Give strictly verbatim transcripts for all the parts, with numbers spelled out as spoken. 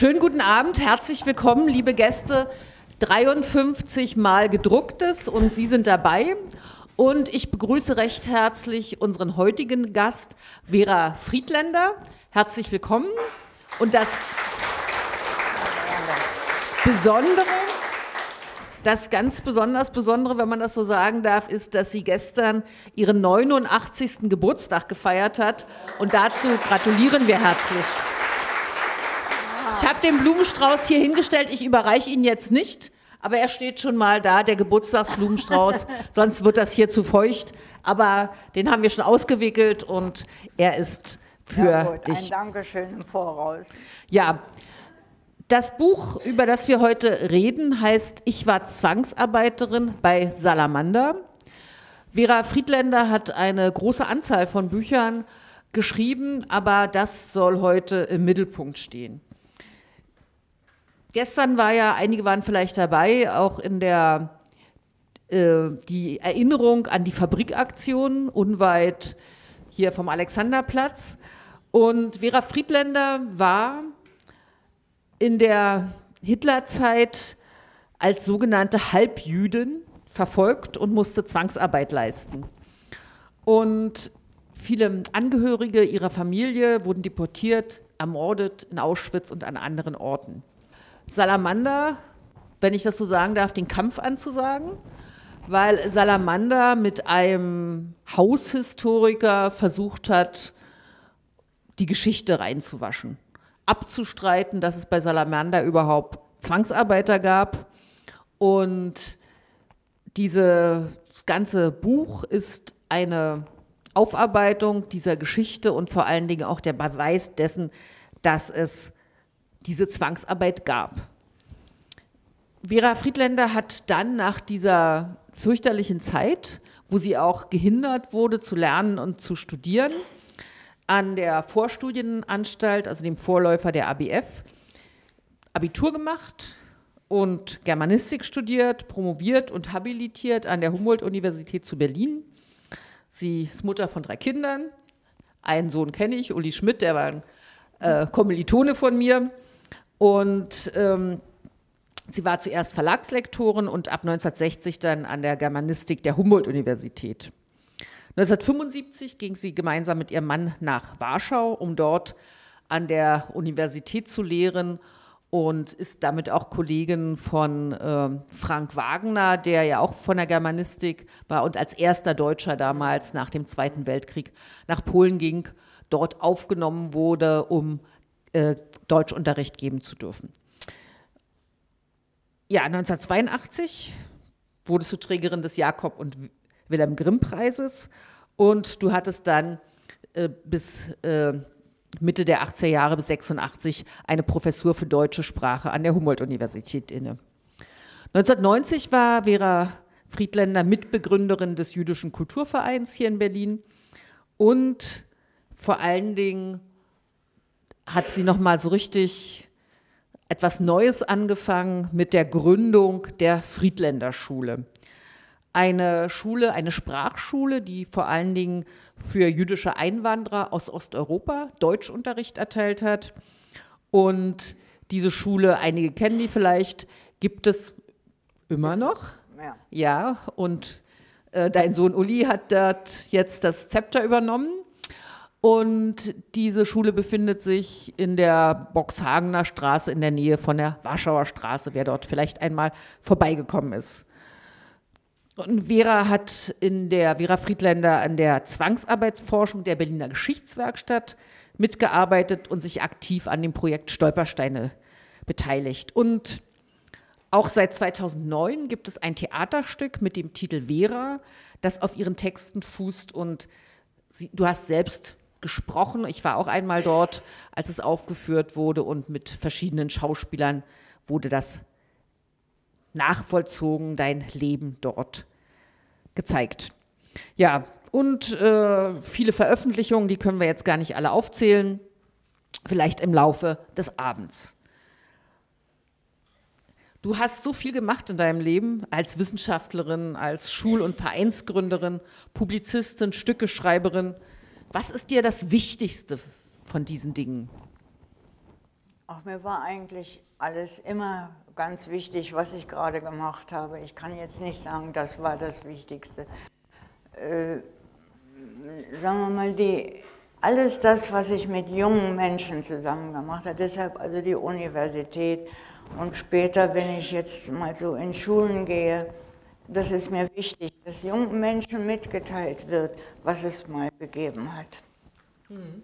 Schönen guten Abend, herzlich willkommen, liebe Gäste. dreiundfünfzig Mal gedrucktes und Sie sind dabei. Und ich begrüße recht herzlich unseren heutigen Gast, Vera Friedländer. Herzlich willkommen. Und das Besondere, das ganz besonders Besondere, wenn man das so sagen darf, ist, dass sie gestern ihren neunundachtzigsten Geburtstag gefeiert hat. Und dazu gratulieren wir herzlich. Ich habe den Blumenstrauß hier hingestellt, ich überreiche ihn jetzt nicht, aber er steht schon mal da, der Geburtstagsblumenstrauß, sonst wird das hier zu feucht. Aber den haben wir schon ausgewickelt und er ist für ja, gut, dich. Ein Dankeschön im Voraus. Ja, das Buch, über das wir heute reden, heißt Ich war Zwangsarbeiterin bei Salamander. Vera Friedländer hat eine große Anzahl von Büchern geschrieben, aber das soll heute im Mittelpunkt stehen. Gestern war ja, einige waren vielleicht dabei, auch in der äh, die Erinnerung an die Fabrikaktion unweit hier vom Alexanderplatz. Und Vera Friedländer war in der Hitlerzeit als sogenannte Halbjüdin verfolgt und musste Zwangsarbeit leisten. Und viele Angehörige ihrer Familie wurden deportiert, ermordet in Auschwitz und an anderen Orten. Salamander, wenn ich das so sagen darf, den Kampf anzusagen, weil Salamander mit einem Haushistoriker versucht hat, die Geschichte reinzuwaschen, abzustreiten, dass es bei Salamander überhaupt Zwangsarbeiter gab. Und dieses ganze Buch ist eine Aufarbeitung dieser Geschichte und vor allen Dingen auch der Beweis dessen, dass es diese Zwangsarbeit gab. Vera Friedländer hat dann nach dieser fürchterlichen Zeit, wo sie auch gehindert wurde zu lernen und zu studieren, an der Vorstudienanstalt, also dem Vorläufer der A B F, Abitur gemacht und Germanistik studiert, promoviert und habilitiert an der Humboldt-Universität zu Berlin. Sie ist Mutter von drei Kindern. Einen Sohn kenne ich, Uli Schmidt, der war ein äh, Kommilitone von mir. Und ähm, sie war zuerst Verlagslektorin und ab neunzehnhundertsechzig dann an der Germanistik der Humboldt-Universität. neunzehnhundertfünfundsiebzig ging sie gemeinsam mit ihrem Mann nach Warschau, um dort an der Universität zu lehren und ist damit auch Kollegin von äh, Frank Wagner, der ja auch von der Germanistik war und als erster Deutscher damals nach dem Zweiten Weltkrieg nach Polen ging, dort aufgenommen wurde, um äh, Deutschunterricht geben zu dürfen. Ja, neunzehnhundertzweiundachtzig wurdest du Trägerin des Jakob- und Wilhelm-Grimm-Preises und du hattest dann äh, bis äh, Mitte der achtziger Jahre bis sechsundachtzig eine Professur für deutsche Sprache an der Humboldt-Universität inne. neunzehnhundertneunzig war Vera Friedländer Mitbegründerin des Jüdischen Kulturvereins hier in Berlin und vor allen Dingen hat sie noch mal so richtig etwas Neues angefangen mit der Gründung der Friedländer Schule. Eine Schule, eine Sprachschule, die vor allen Dingen für jüdische Einwanderer aus Osteuropa Deutschunterricht erteilt hat. Und diese Schule, einige kennen die vielleicht, gibt es immer noch. Ja, ja, und äh, dein Sohn Uli hat dort jetzt das Zepter übernommen. Und diese Schule befindet sich in der Boxhagener Straße in der Nähe von der Warschauer Straße, wer dort vielleicht einmal vorbeigekommen ist. Und Vera hat in der Vera Friedländer an der Zwangsarbeitsforschung der Berliner Geschichtswerkstatt mitgearbeitet und sich aktiv an dem Projekt Stolpersteine beteiligt. Und auch seit zweitausendneun gibt es ein Theaterstück mit dem Titel Vera, das auf ihren Texten fußt. Und sie, du hast selbst gesprochen, ich war auch einmal dort, als es aufgeführt wurde und mit verschiedenen Schauspielern wurde das nachvollzogen, dein Leben dort gezeigt. Ja, und äh, viele Veröffentlichungen, die können wir jetzt gar nicht alle aufzählen, vielleicht im Laufe des Abends. Du hast so viel gemacht in deinem Leben als Wissenschaftlerin, als Schul- und Vereinsgründerin, Publizistin, Stückeschreiberin. Was ist dir das Wichtigste von diesen Dingen? Ach, mir war eigentlich alles immer ganz wichtig, was ich gerade gemacht habe. Ich kann jetzt nicht sagen, das war das Wichtigste. Äh, sagen wir mal, die, alles das, was ich mit jungen Menschen zusammen gemacht habe, deshalb also die Universität und später, wenn ich jetzt mal so in Schulen gehe, das ist mir wichtig, dass jungen Menschen mitgeteilt wird, was es mal gegeben hat. Hm.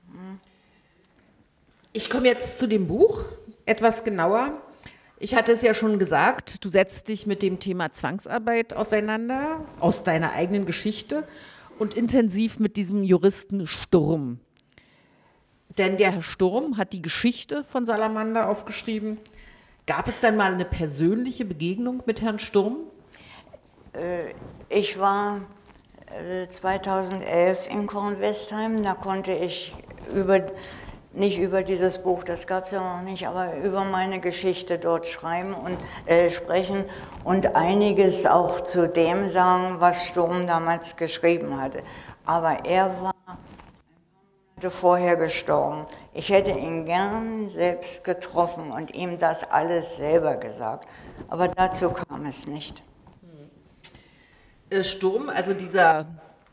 Ich komme jetzt zu dem Buch etwas genauer. Ich hatte es ja schon gesagt, du setzt dich mit dem Thema Zwangsarbeit auseinander, aus deiner eigenen Geschichte und intensiv mit diesem Juristen Sturm. Denn der Herr Sturm hat die Geschichte von Salamander aufgeschrieben. Gab es dann mal eine persönliche Begegnung mit Herrn Sturm? Ich war zweitausendelf in Kornwestheim, da konnte ich über, nicht über dieses Buch, das gab es ja noch nicht, aber über meine Geschichte dort schreiben und äh, sprechen und einiges auch zu dem sagen, was Sturm damals geschrieben hatte. Aber er war vorher gestorben. Ich hätte ihn gern selbst getroffen und ihm das alles selber gesagt, aber dazu kam es nicht. Sturm, also dieser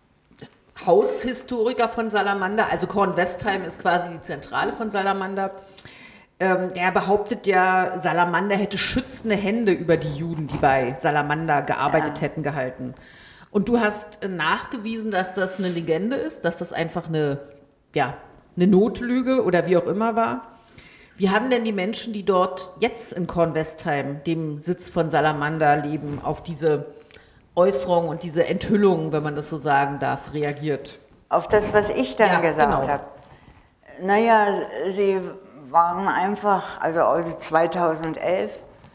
Haushistoriker von Salamander, also Kornwestheim ist quasi die Zentrale von Salamander, ähm, der behauptet ja, Salamander hätte schützende Hände über die Juden, die bei Salamander gearbeitet ja. hätten, gehalten. Und du hast nachgewiesen, dass das eine Legende ist, dass das einfach eine, ja, eine Notlüge oder wie auch immer war. Wie haben denn die Menschen, die dort jetzt in Kornwestheim, dem Sitz von Salamander, leben, auf diese Äußerung und diese Enthüllung, wenn man das so sagen darf, reagiert? Auf das, was ich dann ja, gesagt genau. habe. Naja, sie waren einfach, also zweitausendelf,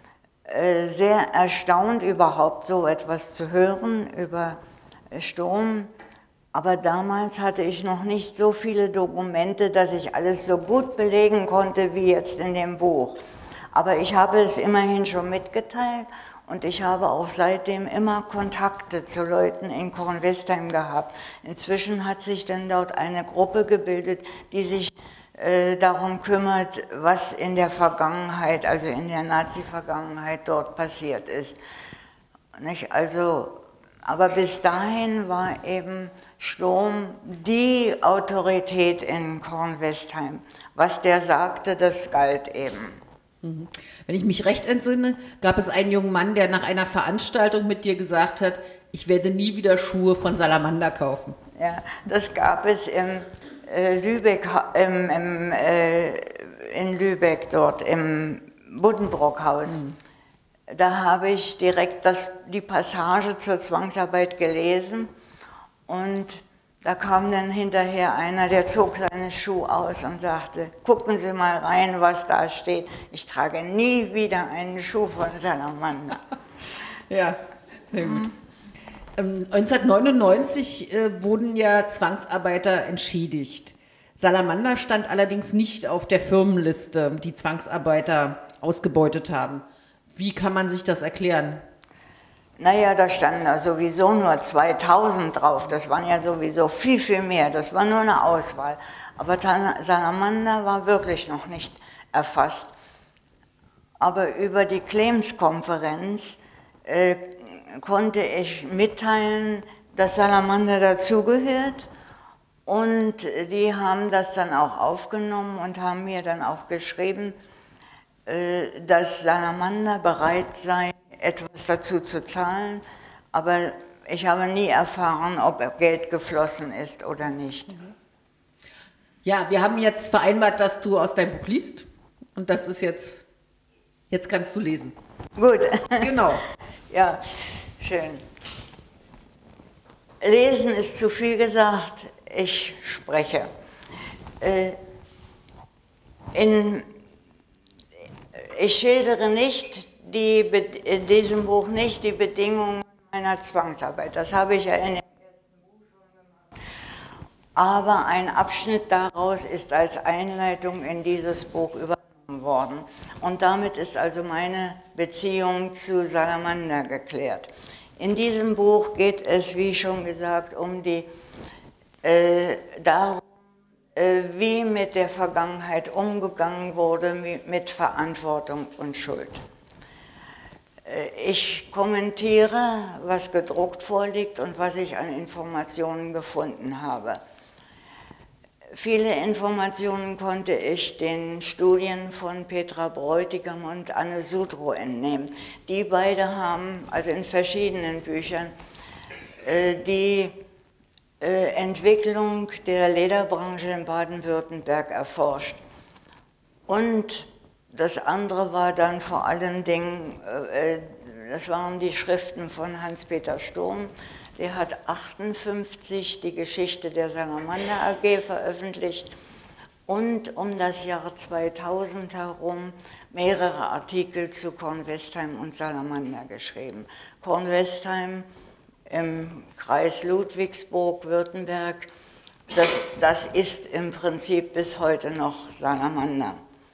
äh, sehr erstaunt, überhaupt so etwas zu hören über Sturm. Aber damals hatte ich noch nicht so viele Dokumente, dass ich alles so gut belegen konnte wie jetzt in dem Buch. Aber ich habe es immerhin schon mitgeteilt. Und ich habe auch seitdem immer Kontakte zu Leuten in Kornwestheim gehabt. Inzwischen hat sich dann dort eine Gruppe gebildet, die sich äh, darum kümmert, was in der Vergangenheit, also in der Nazi-Vergangenheit dort passiert ist. Nicht? Also, aber bis dahin war eben Sturm die Autorität in Kornwestheim. Was der sagte, das galt eben. Wenn ich mich recht entsinne, gab es einen jungen Mann, der nach einer Veranstaltung mit dir gesagt hat, ich werde nie wieder Schuhe von Salamander kaufen. Ja, das gab es im, äh, Lübeck, im, im, äh, in Lübeck dort, im Buddenbrockhaus. Mhm. Da habe ich direkt das, die Passage zur Zwangsarbeit gelesen und da kam dann hinterher einer, der zog seinen Schuh aus und sagte, gucken Sie mal rein, was da steht. Ich trage nie wieder einen Schuh von Salamander. Ja, sehr gut. Mhm. Ähm, neunzehnhundertneunundneunzig äh, wurden ja Zwangsarbeiter entschädigt. Salamander stand allerdings nicht auf der Firmenliste, die Zwangsarbeiter ausgebeutet haben. Wie kann man sich das erklären? Naja, da standen da sowieso nur zweitausend drauf, das waren ja sowieso viel, viel mehr, das war nur eine Auswahl. Aber Salamander war wirklich noch nicht erfasst. Aber über die Claims-Konferenz äh, konnte ich mitteilen, dass Salamander dazugehört und die haben das dann auch aufgenommen und haben mir dann auch geschrieben, äh, dass Salamander bereit sei, etwas dazu zu zahlen, aber ich habe nie erfahren, ob Geld geflossen ist oder nicht. Ja, wir haben jetzt vereinbart, dass du aus deinem Buch liest und das ist jetzt, jetzt kannst du lesen. Gut. Genau. Ja, schön. Lesen ist zu viel gesagt, ich spreche. In, ich schildere nicht Die, in diesem Buch nicht die Bedingungen meiner Zwangsarbeit. Das habe ich ja in dem ersten Buch schon gemacht. Aber ein Abschnitt daraus ist als Einleitung in dieses Buch übernommen worden. Und damit ist also meine Beziehung zu Salamander geklärt. In diesem Buch geht es, wie schon gesagt, um die, äh, darum, äh, wie mit der Vergangenheit umgegangen wurde, mit Verantwortung und Schuld. Äh, ich kommentiere, was gedruckt vorliegt und was ich an Informationen gefunden habe. Viele Informationen konnte ich den Studien von Petra Bräutigam und Anne Sudrow entnehmen. Die beide haben, also in verschiedenen Büchern, die Entwicklung der Lederbranche in Baden-Württemberg erforscht. Und das andere war dann vor allen Dingen, das waren die Schriften von Hans-Peter Sturm. Der hat achtundfünfzig die Geschichte der Salamander A G veröffentlicht und um das Jahr zweitausend herum mehrere Artikel zu Kornwestheim und Salamander geschrieben. Kornwestheim im Kreis Ludwigsburg, Württemberg, das, das ist im Prinzip bis heute noch Salamander.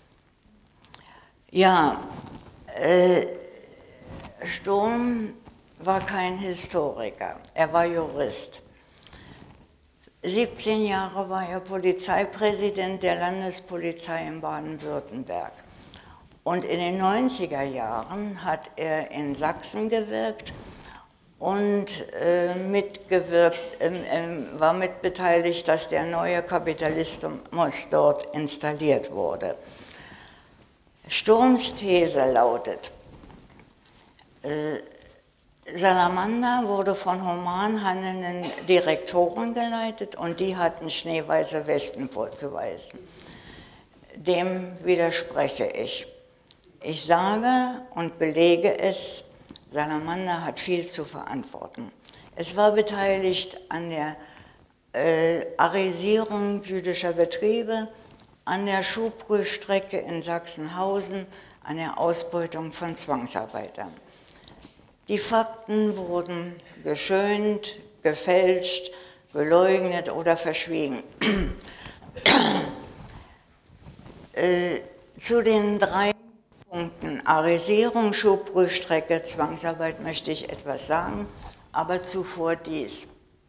Ja, äh, Sturm war kein Historiker, er war Jurist. siebzehn Jahre war er Polizeipräsident der Landespolizei in Baden-Württemberg. Und in den neunziger Jahren hat er in Sachsen gewirkt und äh, mitgewirkt, ähm, äh, war mitbeteiligt, dass der neue Kapitalismus dort installiert wurde. Sturms These lautet, äh, Salamander wurde von human handelnden Direktoren geleitet und die hatten schneeweiße Westen vorzuweisen. Dem widerspreche ich. Ich sage und belege es, Salamander hat viel zu verantworten. Es war beteiligt an der äh, Arisierung jüdischer Betriebe, an der Schuhprüfstrecke in Sachsenhausen, an der Ausbeutung von Zwangsarbeitern. Die Fakten wurden geschönt, gefälscht, geleugnet oder verschwiegen. äh, zu den drei Punkten Arisierung, Schuhprüfstrecke, Zwangsarbeit möchte ich etwas sagen, aber zuvor dies.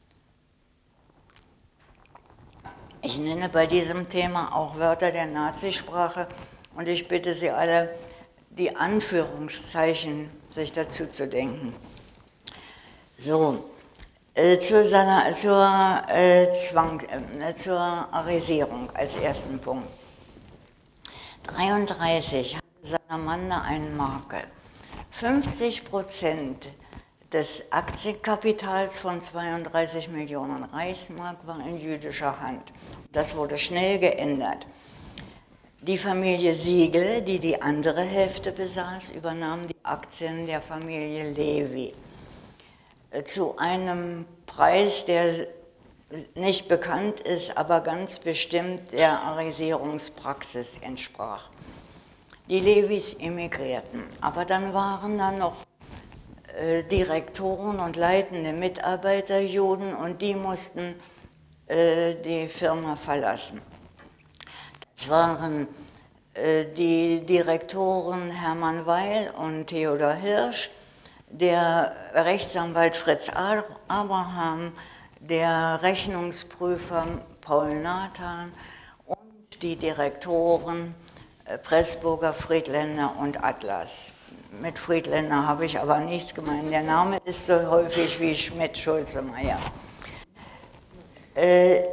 Ich nenne bei diesem Thema auch Wörter der Nazisprache und ich bitte Sie alle, die Anführungszeichen sich dazu zu denken. So, äh, zur, zur, äh, Zwang, äh, zur Arisierung als ersten Punkt. neunzehnhundertdreiunddreißig hatte Salamander einen Makel. fünfzig Prozent des Aktienkapitals von zweiunddreißig Millionen Reichsmark war in jüdischer Hand. Das wurde schnell geändert. Die Familie Siegel, die die andere Hälfte besaß, übernahm die Aktien der Familie Levi zu einem Preis, der nicht bekannt ist, aber ganz bestimmt der Arisierungspraxis entsprach. Die Levis emigrierten, aber dann waren da noch äh, Direktoren und leitende Mitarbeiter Juden und die mussten äh, die Firma verlassen. Es waren äh, die Direktoren Hermann Weil und Theodor Hirsch, der Rechtsanwalt Fritz Abraham, der Rechnungsprüfer Paul Nathan und die Direktoren äh, Pressburger, Friedländer und Atlas. Mit Friedländer habe ich aber nichts gemeint. Der Name ist so häufig wie Schmidt, Schulze, Meyer. Äh,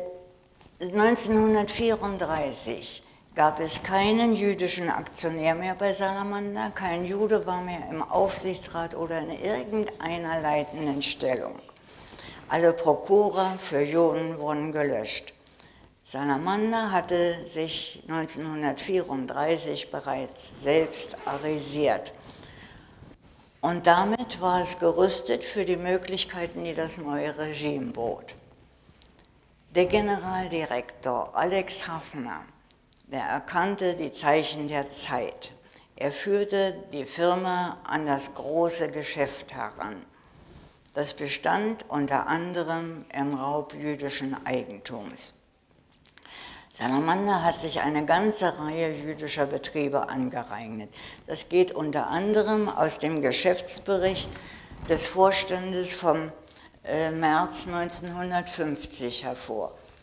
neunzehnhundertvierunddreißig gab es keinen jüdischen Aktionär mehr bei Salamander, kein Jude war mehr im Aufsichtsrat oder in irgendeiner leitenden Stellung. Alle Prokura für Juden wurden gelöscht. Salamander hatte sich neunzehnhundertvierunddreißig bereits selbst arisiert. Und damit war es gerüstet für die Möglichkeiten, die das neue Regime bot. Der Generaldirektor Alex Hafner, der erkannte die Zeichen der Zeit. Er führte die Firma an das große Geschäft heran. Das bestand unter anderem im Raub jüdischen Eigentums. Salamander hat sich eine ganze Reihe jüdischer Betriebe angeeignet. Das geht unter anderem aus dem Geschäftsbericht des Vorstandes vom äh, März neunzehnhundertfünfzig hervor.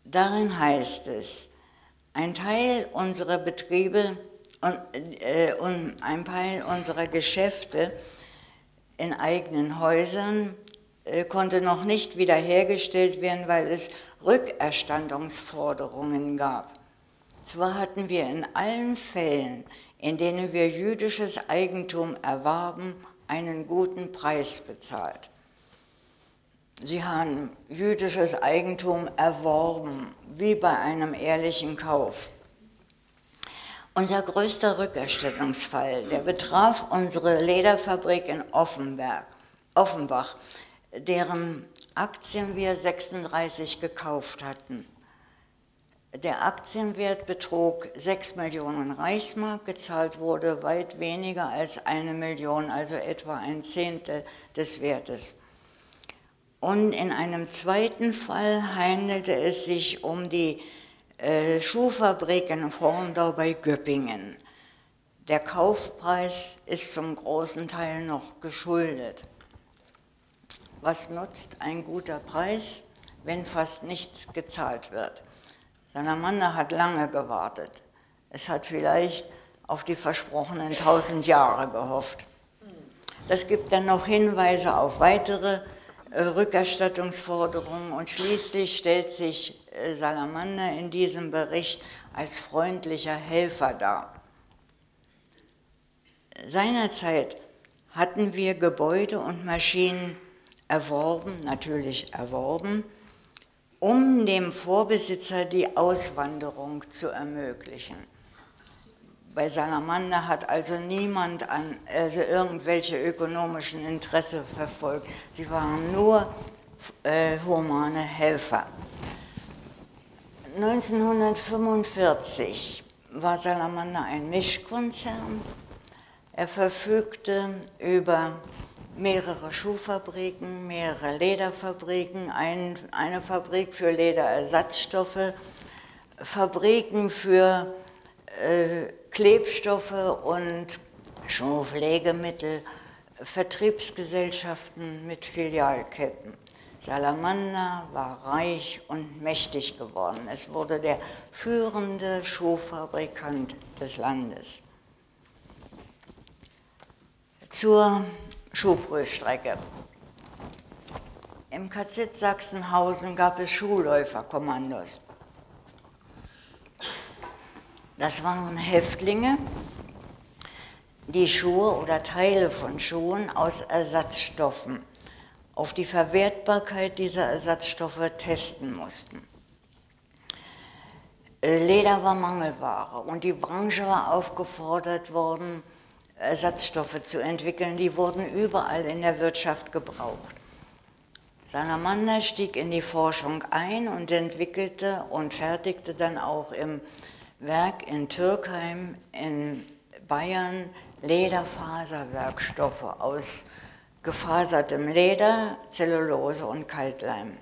Darin heißt es, ein Teil unserer Betriebe und, äh, und ein Teil unserer Geschäfte in eigenen Häusern äh, konnte noch nicht wiederhergestellt werden, weil es Rückerstattungsforderungen gab. Zwar hatten wir in allen Fällen, in denen wir jüdisches Eigentum erwarben, einen guten Preis bezahlt. Sie haben jüdisches Eigentum erworben, wie bei einem ehrlichen Kauf. Unser größter Rückerstattungsfall, der betraf unsere Lederfabrik in Offenberg, Offenbach, deren Aktien wir sechsunddreißig gekauft hatten. Der Aktienwert betrug sechs Millionen Reichsmark, gezahlt wurde weit weniger als eine Million, also etwa ein Zehntel des Wertes. Und in einem zweiten Fall handelte es sich um die äh, Schuhfabrik in Horndau bei Göppingen. Der Kaufpreis ist zum großen Teil noch geschuldet. Was nutzt ein guter Preis, wenn fast nichts gezahlt wird? Salamander hat lange gewartet. Es hat vielleicht auf die versprochenen tausend Jahre gehofft. Das gibt dann noch Hinweise auf weitere äh, Rückerstattungsforderungen und schließlich stellt sich äh, Salamander in diesem Bericht als freundlicher Helfer dar. Seinerzeit hatten wir Gebäude und Maschinen erworben, natürlich erworben, um dem Vorbesitzer die Auswanderung zu ermöglichen. Bei Salamander hat also niemand an, also irgendwelche ökonomischen Interessen verfolgt. Sie waren nur äh, humane Helfer. neunzehnhundertfünfundvierzig war Salamander ein Mischkonzern. Er verfügte über mehrere Schuhfabriken, mehrere Lederfabriken, ein, eine Fabrik für Lederersatzstoffe, Fabriken für äh, Klebstoffe und Schuhpflegemittel, Vertriebsgesellschaften mit Filialketten. Salamander war reich und mächtig geworden. Es wurde der führende Schuhfabrikant des Landes. Zur Schuhprüfstrecke. Im K Z Sachsenhausen gab es Schuhläuferkommandos. Das waren Häftlinge, die Schuhe oder Teile von Schuhen aus Ersatzstoffen auf die Verwertbarkeit dieser Ersatzstoffe testen mussten. Leder war Mangelware und die Branche war aufgefordert worden, Ersatzstoffe zu entwickeln, die wurden überall in der Wirtschaft gebraucht. Salamander stieg in die Forschung ein und entwickelte und fertigte dann auch im Werk in Türkheim in Bayern Lederfaserwerkstoffe aus gefasertem Leder, Zellulose und Kaltleim.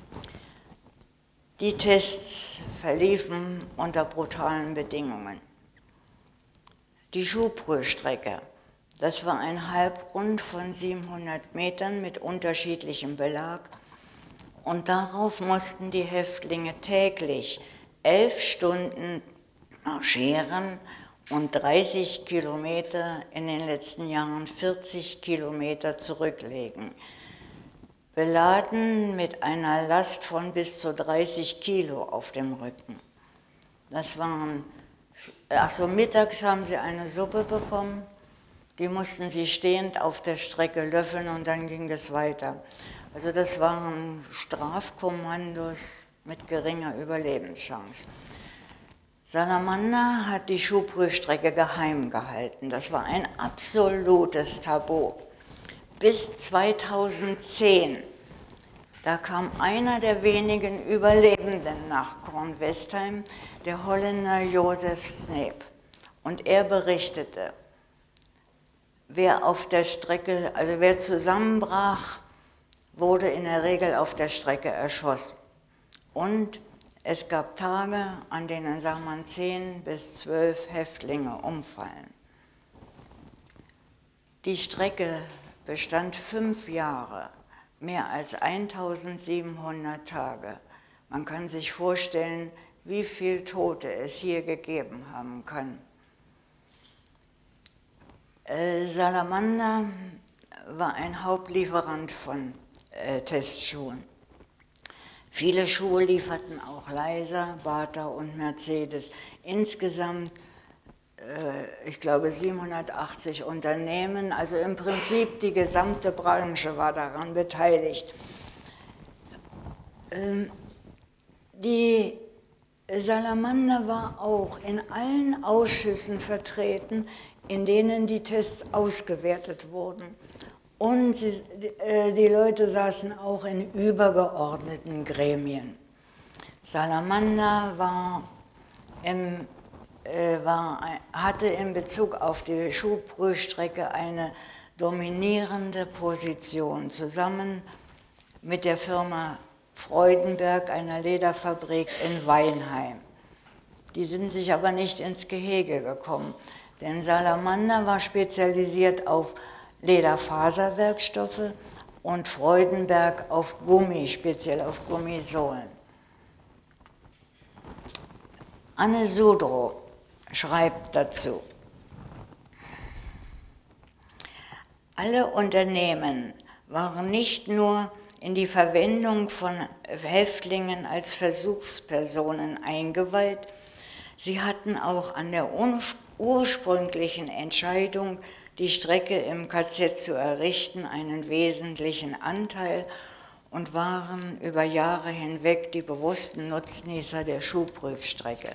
Die Tests verliefen unter brutalen Bedingungen. Die Schuhprüfstrecke, das war ein Halbrund von siebenhundert Metern mit unterschiedlichem Belag und darauf mussten die Häftlinge täglich elf Stunden marschieren und dreißig Kilometer, in den letzten Jahren vierzig Kilometer zurücklegen, beladen mit einer Last von bis zu dreißig Kilo auf dem Rücken. Das waren Also mittags haben sie eine Suppe bekommen, die mussten sie stehend auf der Strecke löffeln und dann ging es weiter. Also das waren Strafkommandos mit geringer Überlebenschance. Salamander hat die Schuhprüfstrecke geheim gehalten. Das war ein absolutes Tabu. Bis zweitausendzehn, da kam einer der wenigen Überlebenden nach Kornwestheim, der Holländer Josef Sneep. Und er berichtete, wer auf der Strecke, also wer zusammenbrach, wurde in der Regel auf der Strecke erschossen. Und es gab Tage, an denen, sagt man, zehn bis zwölf Häftlinge umfallen. Die Strecke bestand fünf Jahre, mehr als eintausendsiebenhundert Tage, Man kann sich vorstellen, wie viel Tote es hier gegeben haben kann. Äh, Salamander war ein Hauptlieferant von äh, Testschuhen. Viele Schuhe lieferten auch Leiser, Bata und Mercedes. Insgesamt, äh, ich glaube, siebenhundertachtzig Unternehmen, also im Prinzip die gesamte Branche war daran beteiligt. Ähm, die Salamander war auch in allen Ausschüssen vertreten, in denen die Tests ausgewertet wurden. Und sie, äh, die Leute saßen auch in übergeordneten Gremien. Salamander war im, äh, war, hatte in Bezug auf die Schuhprüfstrecke eine dominierende Position, zusammen mit der Firma Freudenberg, einer Lederfabrik in Weinheim. Die sind sich aber nicht ins Gehege gekommen, denn Salamander war spezialisiert auf Lederfaserwerkstoffe und Freudenberg auf Gummi, speziell auf Gummisohlen. Anne Sudrow schreibt dazu: Alle Unternehmen waren nicht nur in die Verwendung von Häftlingen als Versuchspersonen eingeweiht, sie hatten auch an der ursprünglichen Entscheidung, die Strecke im K Z zu errichten, einen wesentlichen Anteil und waren über Jahre hinweg die bewussten Nutznießer der Schuhprüfstrecke.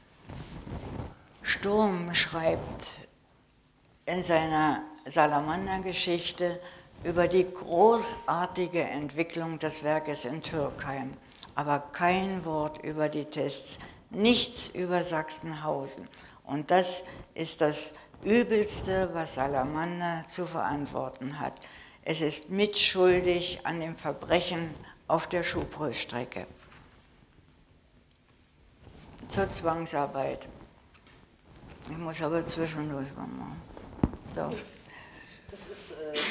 Sturm schreibt in seiner Salamander-Geschichte über die großartige Entwicklung des Werkes in Türkheim, aber kein Wort über die Tests, nichts über Sachsenhausen. Und das ist das Übelste, was Salamander zu verantworten hat. Es ist mitschuldig an dem Verbrechen auf der Schuhprüfstrecke. Zur Zwangsarbeit. Ich muss aber zwischendurch mal machen. So. Das ist, äh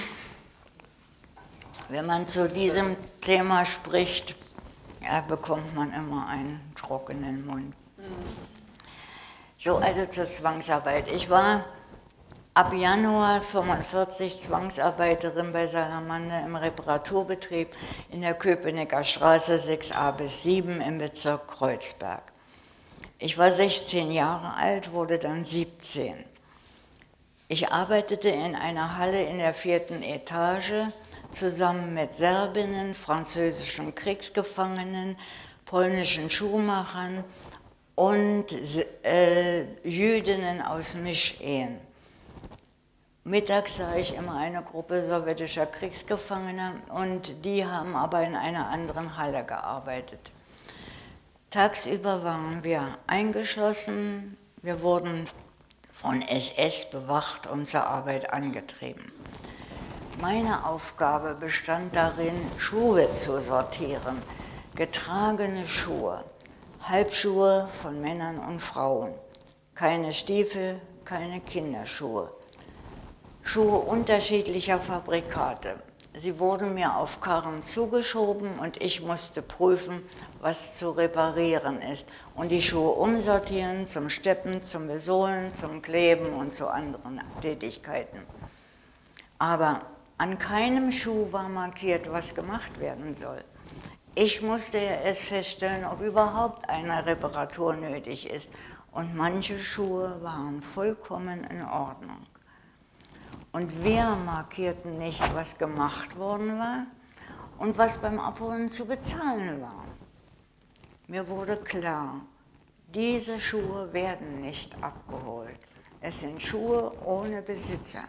Wenn man zu diesem Thema spricht, ja, bekommt man immer einen trockenen Mund. Mhm. So, also zur Zwangsarbeit. Ich war ab Januar neunzehnhundertfünfundvierzig Zwangsarbeiterin bei Salamander im Reparaturbetrieb in der Köpenicker Straße sechs a bis sieben im Bezirk Kreuzberg. Ich war sechzehn Jahre alt, wurde dann siebzehn. Ich arbeitete in einer Halle in der vierten Etage zusammen mit Serbinnen, französischen Kriegsgefangenen, polnischen Schuhmachern und äh, Jüdinnen aus Mischehen. Mittags sah ich immer eine Gruppe sowjetischer Kriegsgefangener und die haben aber in einer anderen Halle gearbeitet. Tagsüber waren wir eingeschlossen, wir wurden von S S bewacht und zur Arbeit angetrieben. Meine Aufgabe bestand darin, Schuhe zu sortieren, getragene Schuhe, Halbschuhe von Männern und Frauen, keine Stiefel, keine Kinderschuhe, Schuhe unterschiedlicher Fabrikate. Sie wurden mir auf Karren zugeschoben und ich musste prüfen, was zu reparieren ist und die Schuhe umsortieren zum Steppen, zum Besohlen, zum Kleben und zu anderen Tätigkeiten. Aber an keinem Schuh war markiert, was gemacht werden soll. Ich musste erst feststellen, ob überhaupt eine Reparatur nötig ist. Und manche Schuhe waren vollkommen in Ordnung. Und wir markierten nicht, was gemacht worden war und was beim Abholen zu bezahlen war. Mir wurde klar, diese Schuhe werden nicht abgeholt. Es sind Schuhe ohne Besitzer.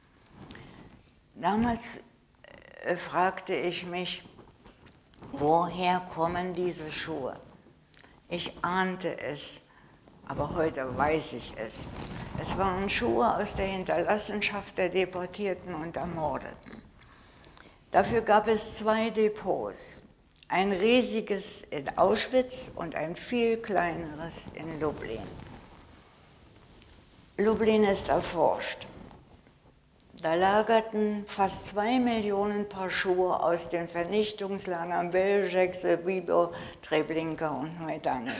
Damals äh, fragte ich mich, woher kommen diese Schuhe? Ich ahnte es, aber heute weiß ich es. Es waren Schuhe aus der Hinterlassenschaft der Deportierten und Ermordeten. Dafür gab es zwei Depots, ein riesiges in Auschwitz und ein viel kleineres in Lublin. Lublin ist erforscht. Da lagerten fast zwei Millionen Paar Schuhe aus den Vernichtungslagern Belzec, Sobibor, Treblinka und Majdanek.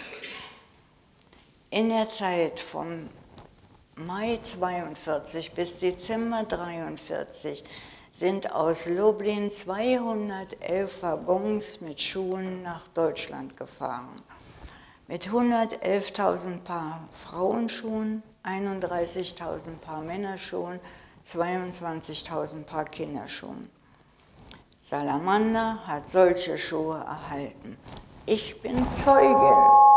In der Zeit vom Mai zweiundvierzig bis Dezember dreiundvierzig sind aus Lublin zweihundertelf Waggons mit Schuhen nach Deutschland gefahren. Mit hundertelftausend Paar Frauenschuhen, einunddreißigtausend Paar Männerschuhen, zweiundzwanzigtausend Paar Kinderschuhen. Salamander hat solche Schuhe erhalten. Ich bin Zeugin.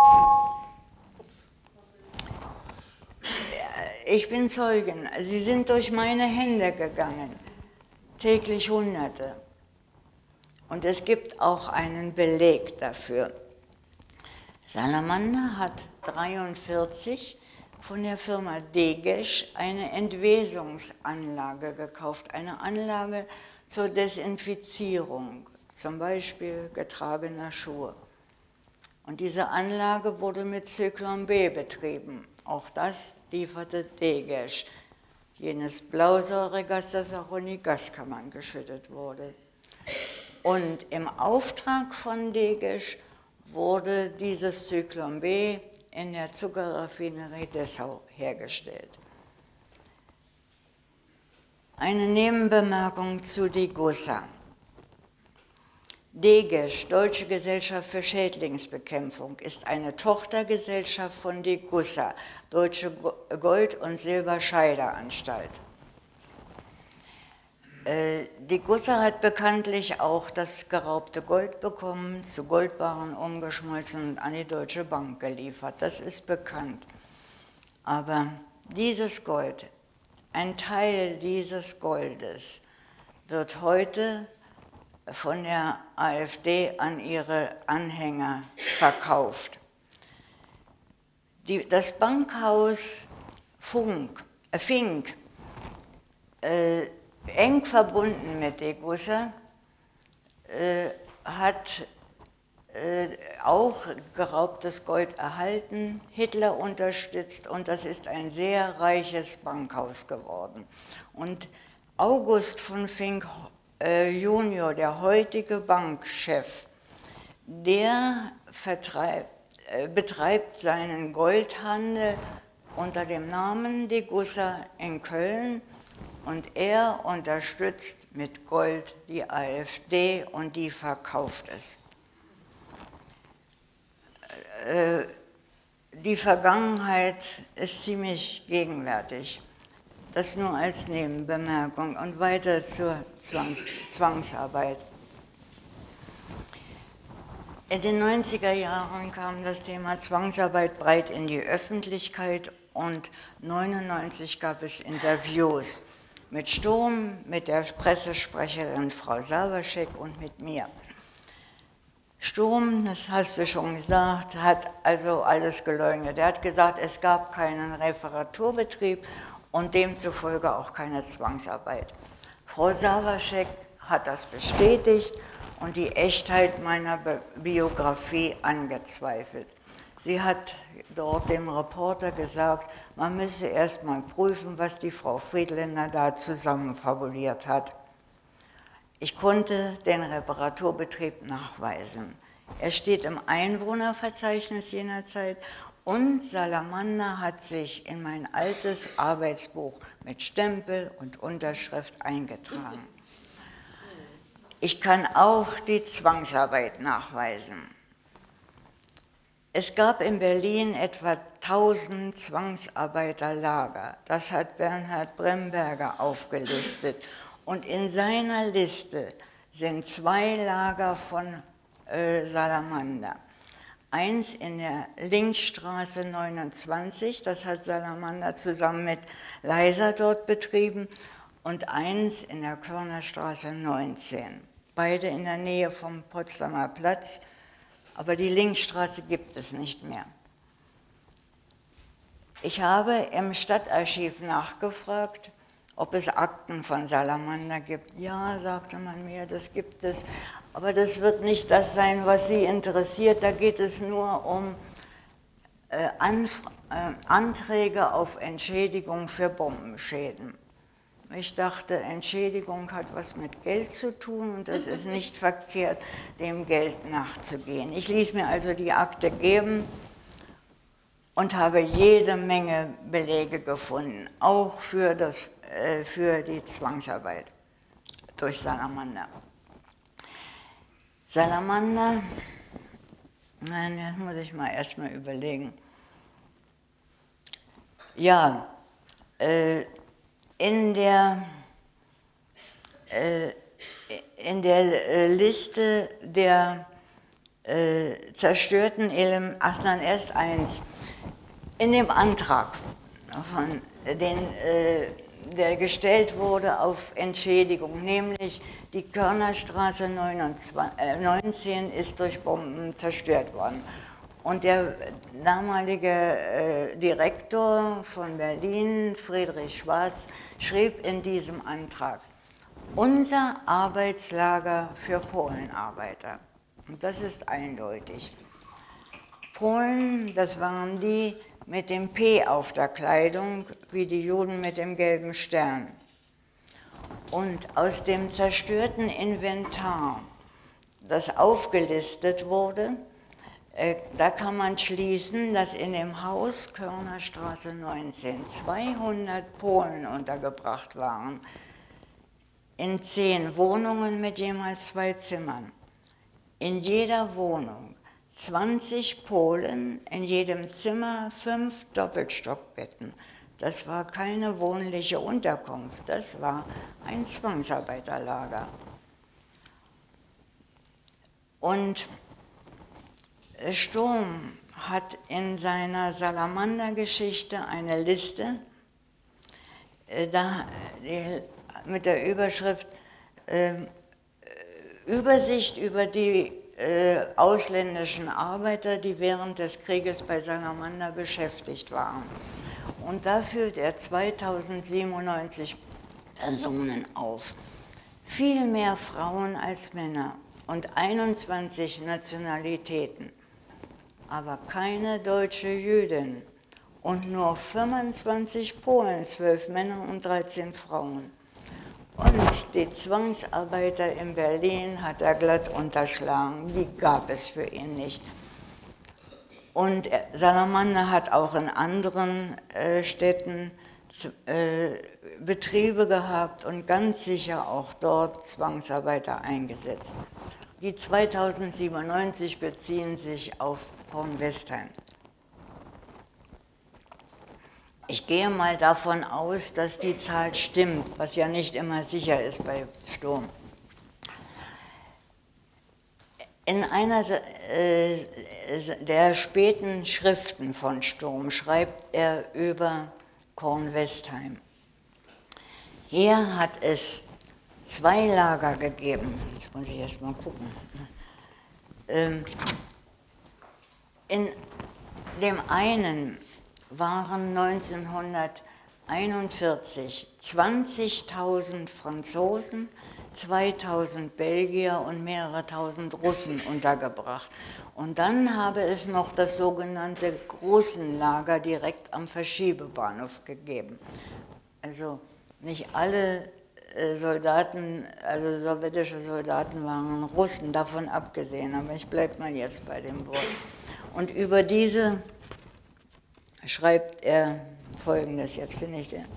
Ich bin Zeugin. Sie sind durch meine Hände gegangen. Täglich Hunderte. Und es gibt auch einen Beleg dafür. Salamander hat dreiundvierzig von der Firma Degesch eine Entwesungsanlage gekauft, eine Anlage zur Desinfizierung, zum Beispiel getragener Schuhe. Und diese Anlage wurde mit Zyklon B betrieben. Auch das lieferte Degesch, jenes Blausäuregas, das auch in die Gaskammern geschüttet wurde. Und im Auftrag von Degesch wurde dieses Zyklon B in der Zuckerraffinerie Dessau hergestellt. Eine Nebenbemerkung zu Degussa. Degesch, Deutsche Gesellschaft für Schädlingsbekämpfung, ist eine Tochtergesellschaft von Degussa, Deutsche Gold- und Silberscheideanstalt. Äh, Degussa hat bekanntlich auch das geraubte Gold bekommen, zu Goldbarren umgeschmolzen und an die Deutsche Bank geliefert. Das ist bekannt. Aber dieses Gold, ein Teil dieses Goldes, wird heute von der AfD an ihre Anhänger verkauft. Die, das Bankhaus Funk, äh, Fink, äh, eng verbunden mit Degussa, äh, hat äh, auch geraubtes Gold erhalten, Hitler unterstützt, und das ist ein sehr reiches Bankhaus geworden. Und August von Fink äh, Junior, der heutige Bankchef, der vertreibt, äh, betreibt seinen Goldhandel unter dem Namen Degussa in Köln. Und er unterstützt mit Gold die AfD und die verkauft es. Die Vergangenheit ist ziemlich gegenwärtig. Das nur als Nebenbemerkung. Und weiter zur Zwangs Zwangsarbeit. In den neunziger Jahren kam das Thema Zwangsarbeit breit in die Öffentlichkeit und neunundneunzig gab es Interviews mit Sturm, mit der Pressesprecherin Frau Sawaszek und mit mir. Sturm, das hast du schon gesagt, hat also alles geleugnet. Er hat gesagt, es gab keinen Reparaturbetrieb und demzufolge auch keine Zwangsarbeit. Frau Sawaszek hat das bestätigt und die Echtheit meiner Biografie angezweifelt. Sie hat dort dem Reporter gesagt, man müsse erst mal prüfen, was die Frau Friedländer da zusammenfabuliert hat. Ich konnte den Reparaturbetrieb nachweisen. Er steht im Einwohnerverzeichnis jener Zeit und Salamander hat sich in mein altes Arbeitsbuch mit Stempel und Unterschrift eingetragen. Ich kann auch die Zwangsarbeit nachweisen. Es gab in Berlin etwa tausend Zwangsarbeiterlager. Das hat Bernhard Bremberger aufgelistet. Und in seiner Liste sind zwei Lager von äh, Salamander. Eins in der Linkstraße neunundzwanzig, das hat Salamander zusammen mit Leiser dort betrieben, und eins in der Körnerstraße neunzehn. Beide in der Nähe vom Potsdamer Platz. Aber die Linkstraße gibt es nicht mehr. Ich habe im Stadtarchiv nachgefragt, ob es Akten von Salamander gibt. Ja, sagte man mir, das gibt es, aber das wird nicht das sein, was Sie interessiert. Da geht es nur um äh, Anf äh, Anträge auf Entschädigung für Bombenschäden. Ich dachte, Entschädigung hat was mit Geld zu tun und es ist nicht verkehrt, dem Geld nachzugehen. Ich ließ mir also die Akte geben und habe jede Menge Belege gefunden, auch für, das, äh, für die Zwangsarbeit durch Salamander. Salamander, nein, das muss ich mal erstmal überlegen. Ja, äh, in der, äh, in der Liste der äh, zerstörten Elemente, ach nein, erst eins, in dem Antrag, von den, äh, der gestellt wurde auf Entschädigung, nämlich die Körnerstraße neunzehn ist durch Bomben zerstört worden. Und der damalige äh, Direktor von Berlin, Friedrich Schwarz, schrieb in diesem Antrag, unser Arbeitslager für Polenarbeiter. Und das ist eindeutig. Polen, das waren die mit dem P auf der Kleidung, wie die Juden mit dem gelben Stern. Und aus dem zerstörten Inventar, das aufgelistet wurde, äh, da kann man schließen, dass in dem Haus Körnerstraße neunzehn zweihundert Polen untergebracht waren, in zehn Wohnungen mit jeweils zwei Zimmern. In jeder Wohnung zwanzig Polen, in jedem Zimmer fünf Doppelstockbetten. Das war keine wohnliche Unterkunft, das war ein Zwangsarbeiterlager. Und Sturm hat in seiner Salamander-Geschichte eine Liste da, die, mit der Überschrift äh, Übersicht über die äh, ausländischen Arbeiter, die während des Krieges bei Salamander beschäftigt waren. Und da führt er zweitausendsiebenundneunzig Personen auf. Viel mehr Frauen als Männer und einundzwanzig Nationalitäten. Aber keine deutsche Jüdin und nur fünfundzwanzig Polen, zwölf Männer und dreizehn Frauen. Und die Zwangsarbeiter in Berlin hat er glatt unterschlagen, die gab es für ihn nicht. Und Salamander hat auch in anderen äh, Städten äh, Betriebe gehabt und ganz sicher auch dort Zwangsarbeiter eingesetzt. Die zweitausendsiebenundneunzig beziehen sich auf Kornwestheim. Ich gehe mal davon aus, dass die Zahl stimmt, was ja nicht immer sicher ist bei Sturm. In einer äh, der späten Schriften von Sturm schreibt er über Kornwestheim. Hier hat es zwei Lager gegeben. Jetzt muss ich erst mal gucken. Ähm, in dem einen waren neunzehnhunderteinundvierzig zwanzigtausend Franzosen, zweitausend Belgier und mehrere tausend Russen untergebracht. Und dann habe es noch das sogenannte Großenlager direkt am Verschiebebahnhof gegeben. Also nicht alle äh, Soldaten, also sowjetische Soldaten waren Russen, davon abgesehen, aber ich bleibe mal jetzt bei dem Wort. Und über diese schreibt er Folgendes, jetzt finde ich den.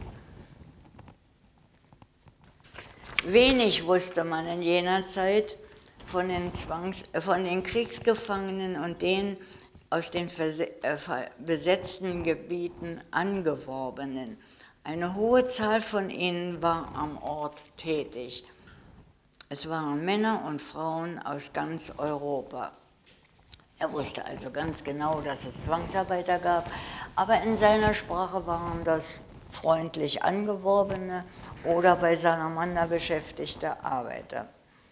Wenig wusste man in jener Zeit von den, Zwangs-, äh, von den Kriegsgefangenen und den aus den äh, besetzten Gebieten Angeworbenen. Eine hohe Zahl von ihnen war am Ort tätig. Es waren Männer und Frauen aus ganz Europa. Er wusste also ganz genau, dass es Zwangsarbeiter gab, aber in seiner Sprache waren das freundlich Angeworbene oder bei Salamander beschäftigte Arbeiter.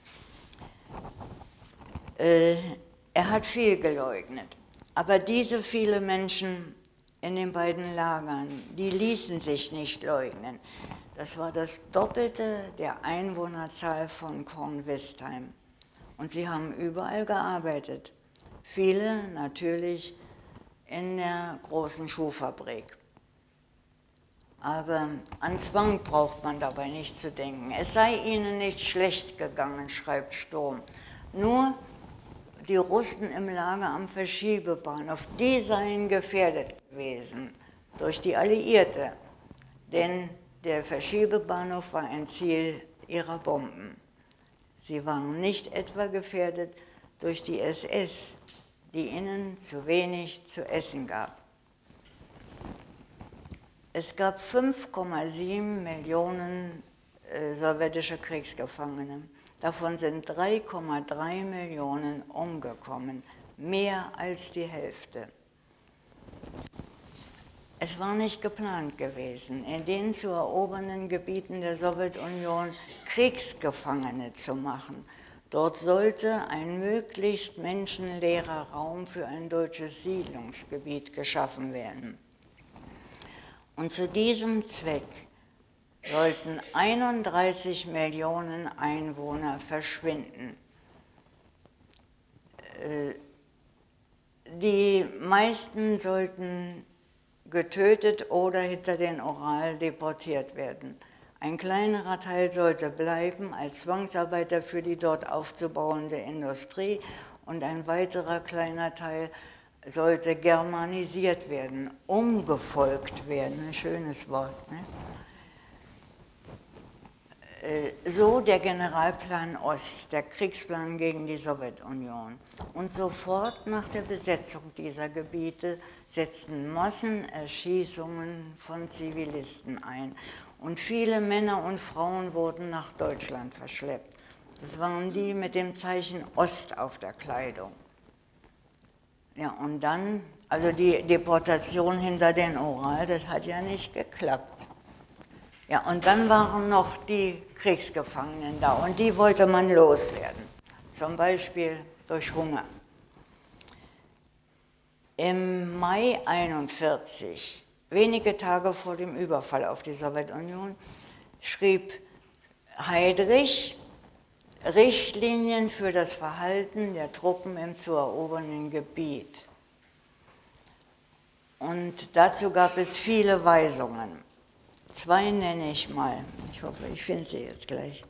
Äh, er hat viel geleugnet, aber diese vielen Menschen in den beiden Lagern, die ließen sich nicht leugnen. Das war das Doppelte der Einwohnerzahl von Kornwestheim. Und sie haben überall gearbeitet. Viele natürlich in der großen Schuhfabrik. Aber an Zwang braucht man dabei nicht zu denken. Es sei ihnen nicht schlecht gegangen, schreibt Sturm. Nur die Russen im Lager am Verschiebebahnhof, die seien gefährdet gewesen durch die Alliierte. Denn der Verschiebebahnhof war ein Ziel ihrer Bomben. Sie waren nicht etwa gefährdet durch die S S, die ihnen zu wenig zu essen gab. Es gab fünf Komma sieben Millionen äh, sowjetische Kriegsgefangene. Davon sind drei Komma drei Millionen umgekommen, mehr als die Hälfte. Es war nicht geplant gewesen, in den zu erobernden Gebieten der Sowjetunion Kriegsgefangene zu machen. Dort sollte ein möglichst menschenleerer Raum für ein deutsches Siedlungsgebiet geschaffen werden. Und zu diesem Zweck sollten einunddreißig Millionen Einwohner verschwinden. Die meisten sollten getötet oder hinter den Ural deportiert werden. Ein kleinerer Teil sollte bleiben als Zwangsarbeiter für die dort aufzubauende Industrie und ein weiterer kleiner Teil sollte germanisiert werden, umgefolgt werden, ein schönes Wort. Ne? So der Generalplan Ost, der Kriegsplan gegen die Sowjetunion. Und sofort nach der Besetzung dieser Gebiete setzten Massenerschießungen von Zivilisten ein. Und viele Männer und Frauen wurden nach Deutschland verschleppt. Das waren die mit dem Zeichen Ost auf der Kleidung. Ja, und dann, also die Deportation hinter den Ural, das hat ja nicht geklappt. Ja, und dann waren noch die Kriegsgefangenen da und die wollte man loswerden, zum Beispiel durch Hunger. Im Mai einundvierzig, wenige Tage vor dem Überfall auf die Sowjetunion, schrieb Heydrich Richtlinien für das Verhalten der Truppen im zu erobernden Gebiet. Und dazu gab es viele Weisungen. Zwei nenne ich mal. Ich hoffe, ich finde sie jetzt gleich.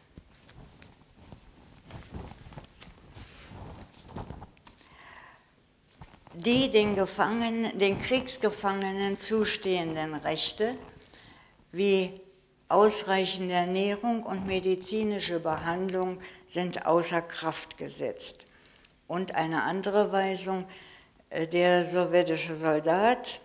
Die den Gefangenen, den Kriegsgefangenen zustehenden Rechte, wie ausreichende Ernährung und medizinische Behandlung, sind außer Kraft gesetzt. Und eine andere Weisung, der sowjetische Soldat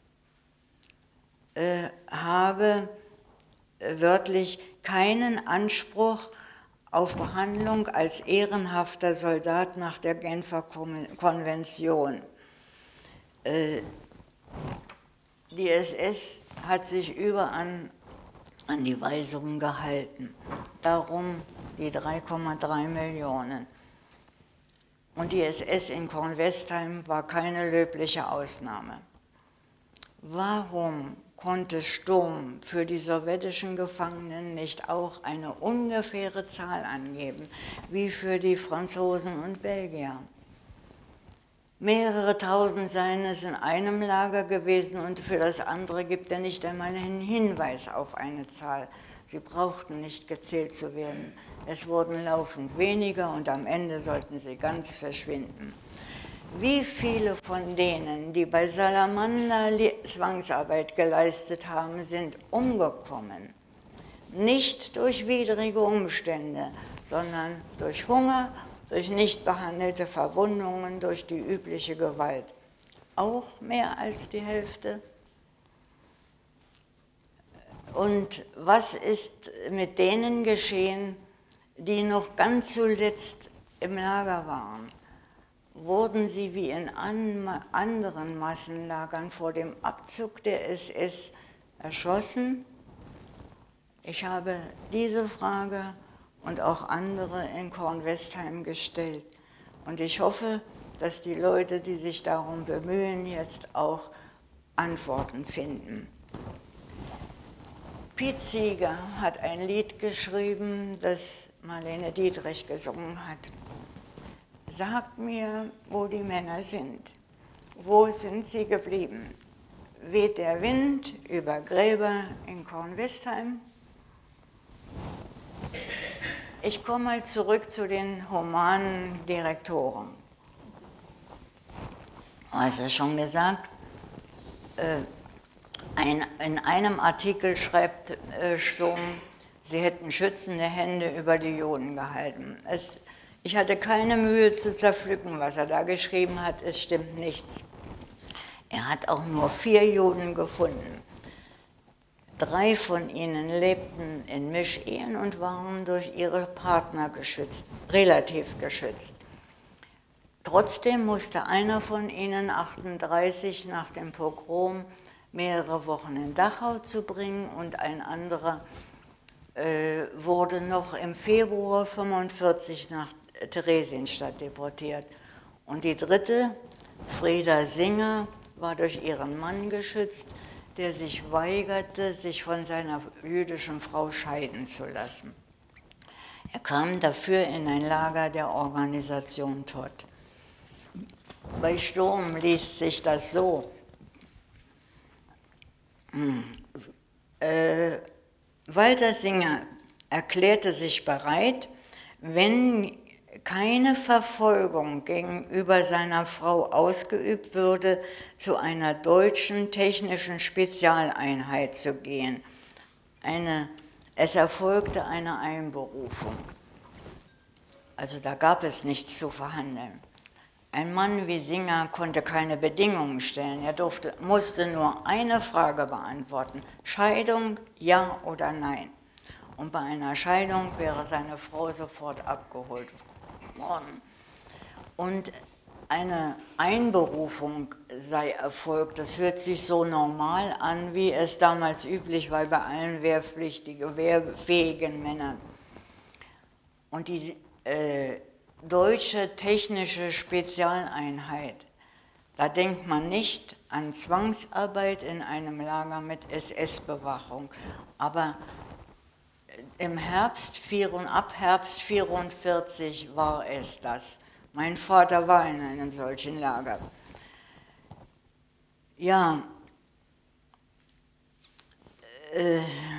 äh, habe äh, wörtlich keinen Anspruch auf Behandlung als ehrenhafter Soldat nach der Genfer Konvention. Äh, die S S hat sich überall an die Weisungen gehalten. Darum die drei Komma drei Millionen. Und die S S in Kornwestheim war keine löbliche Ausnahme. Warum konnte Sturm für die sowjetischen Gefangenen nicht auch eine ungefähre Zahl angeben, wie für die Franzosen und Belgier? Mehrere tausend seien es in einem Lager gewesen und für das andere gibt er nicht einmal einen Hinweis auf eine Zahl. Sie brauchten nicht gezählt zu werden. Es wurden laufend weniger und am Ende sollten sie ganz verschwinden. Wie viele von denen, die bei Salamander Zwangsarbeit geleistet haben, sind umgekommen? Nicht durch widrige Umstände, sondern durch Hunger, durch nicht behandelte Verwundungen, durch die übliche Gewalt. Auch mehr als die Hälfte. Und was ist mit denen geschehen, die noch ganz zuletzt im Lager waren? Wurden sie wie in anderen Massenlagern vor dem Abzug der S S erschossen? Ich habe diese Frage und auch andere in Kornwestheim gestellt. Und ich hoffe, dass die Leute, die sich darum bemühen, jetzt auch Antworten finden. Piet Seeger hat ein Lied geschrieben, das Marlene Dietrich gesungen hat. Sagt mir, wo die Männer sind. Wo sind sie geblieben? weht der Wind über Gräber in Kornwestheim. Ich komme mal zurück zu den humanen Direktoren. Du hast es schon gesagt, äh, ein, in einem Artikel schreibt äh, Sturm, sie hätten schützende Hände über die Juden gehalten. Es, ich hatte keine Mühe zu zerpflücken, was er da geschrieben hat, es stimmt nichts. Er hat auch nur vier Juden gefunden. Drei von ihnen lebten in Mischehen und waren durch ihre Partner geschützt, relativ geschützt. Trotzdem musste einer von ihnen achtunddreißig nach dem Pogrom mehrere Wochen in Dachau zu bringen und ein anderer äh, wurde noch im Februar fünfundvierzig nach Theresienstadt deportiert. Und die dritte, Frieda Singer, war durch ihren Mann geschützt, der sich weigerte, sich von seiner jüdischen Frau scheiden zu lassen. Er kam dafür in ein Lager der Organisation Todt. Bei Sturm liest sich das so. Hm. Äh, Walter Singer erklärte sich bereit, wenn keine Verfolgung gegenüber seiner Frau ausgeübt würde, zu einer deutschen technischen Spezialeinheit zu gehen. Eine, es erfolgte eine Einberufung. Also da gab es nichts zu verhandeln. Ein Mann wie Singer konnte keine Bedingungen stellen. Er durfte, musste nur eine Frage beantworten: Scheidung, ja oder nein. Und bei einer Scheidung wäre seine Frau sofort abgeholt worden. Und eine Einberufung sei erfolgt. Das hört sich so normal an, wie es damals üblich war bei allen wehrpflichtigen, wehrfähigen Männern. Und die äh, deutsche technische Spezialeinheit, da denkt man nicht an Zwangsarbeit in einem Lager mit S S-Bewachung, aber im Herbst, ab Herbst vierundvierzig war es das. Mein Vater war in einem solchen Lager. Ja, äh,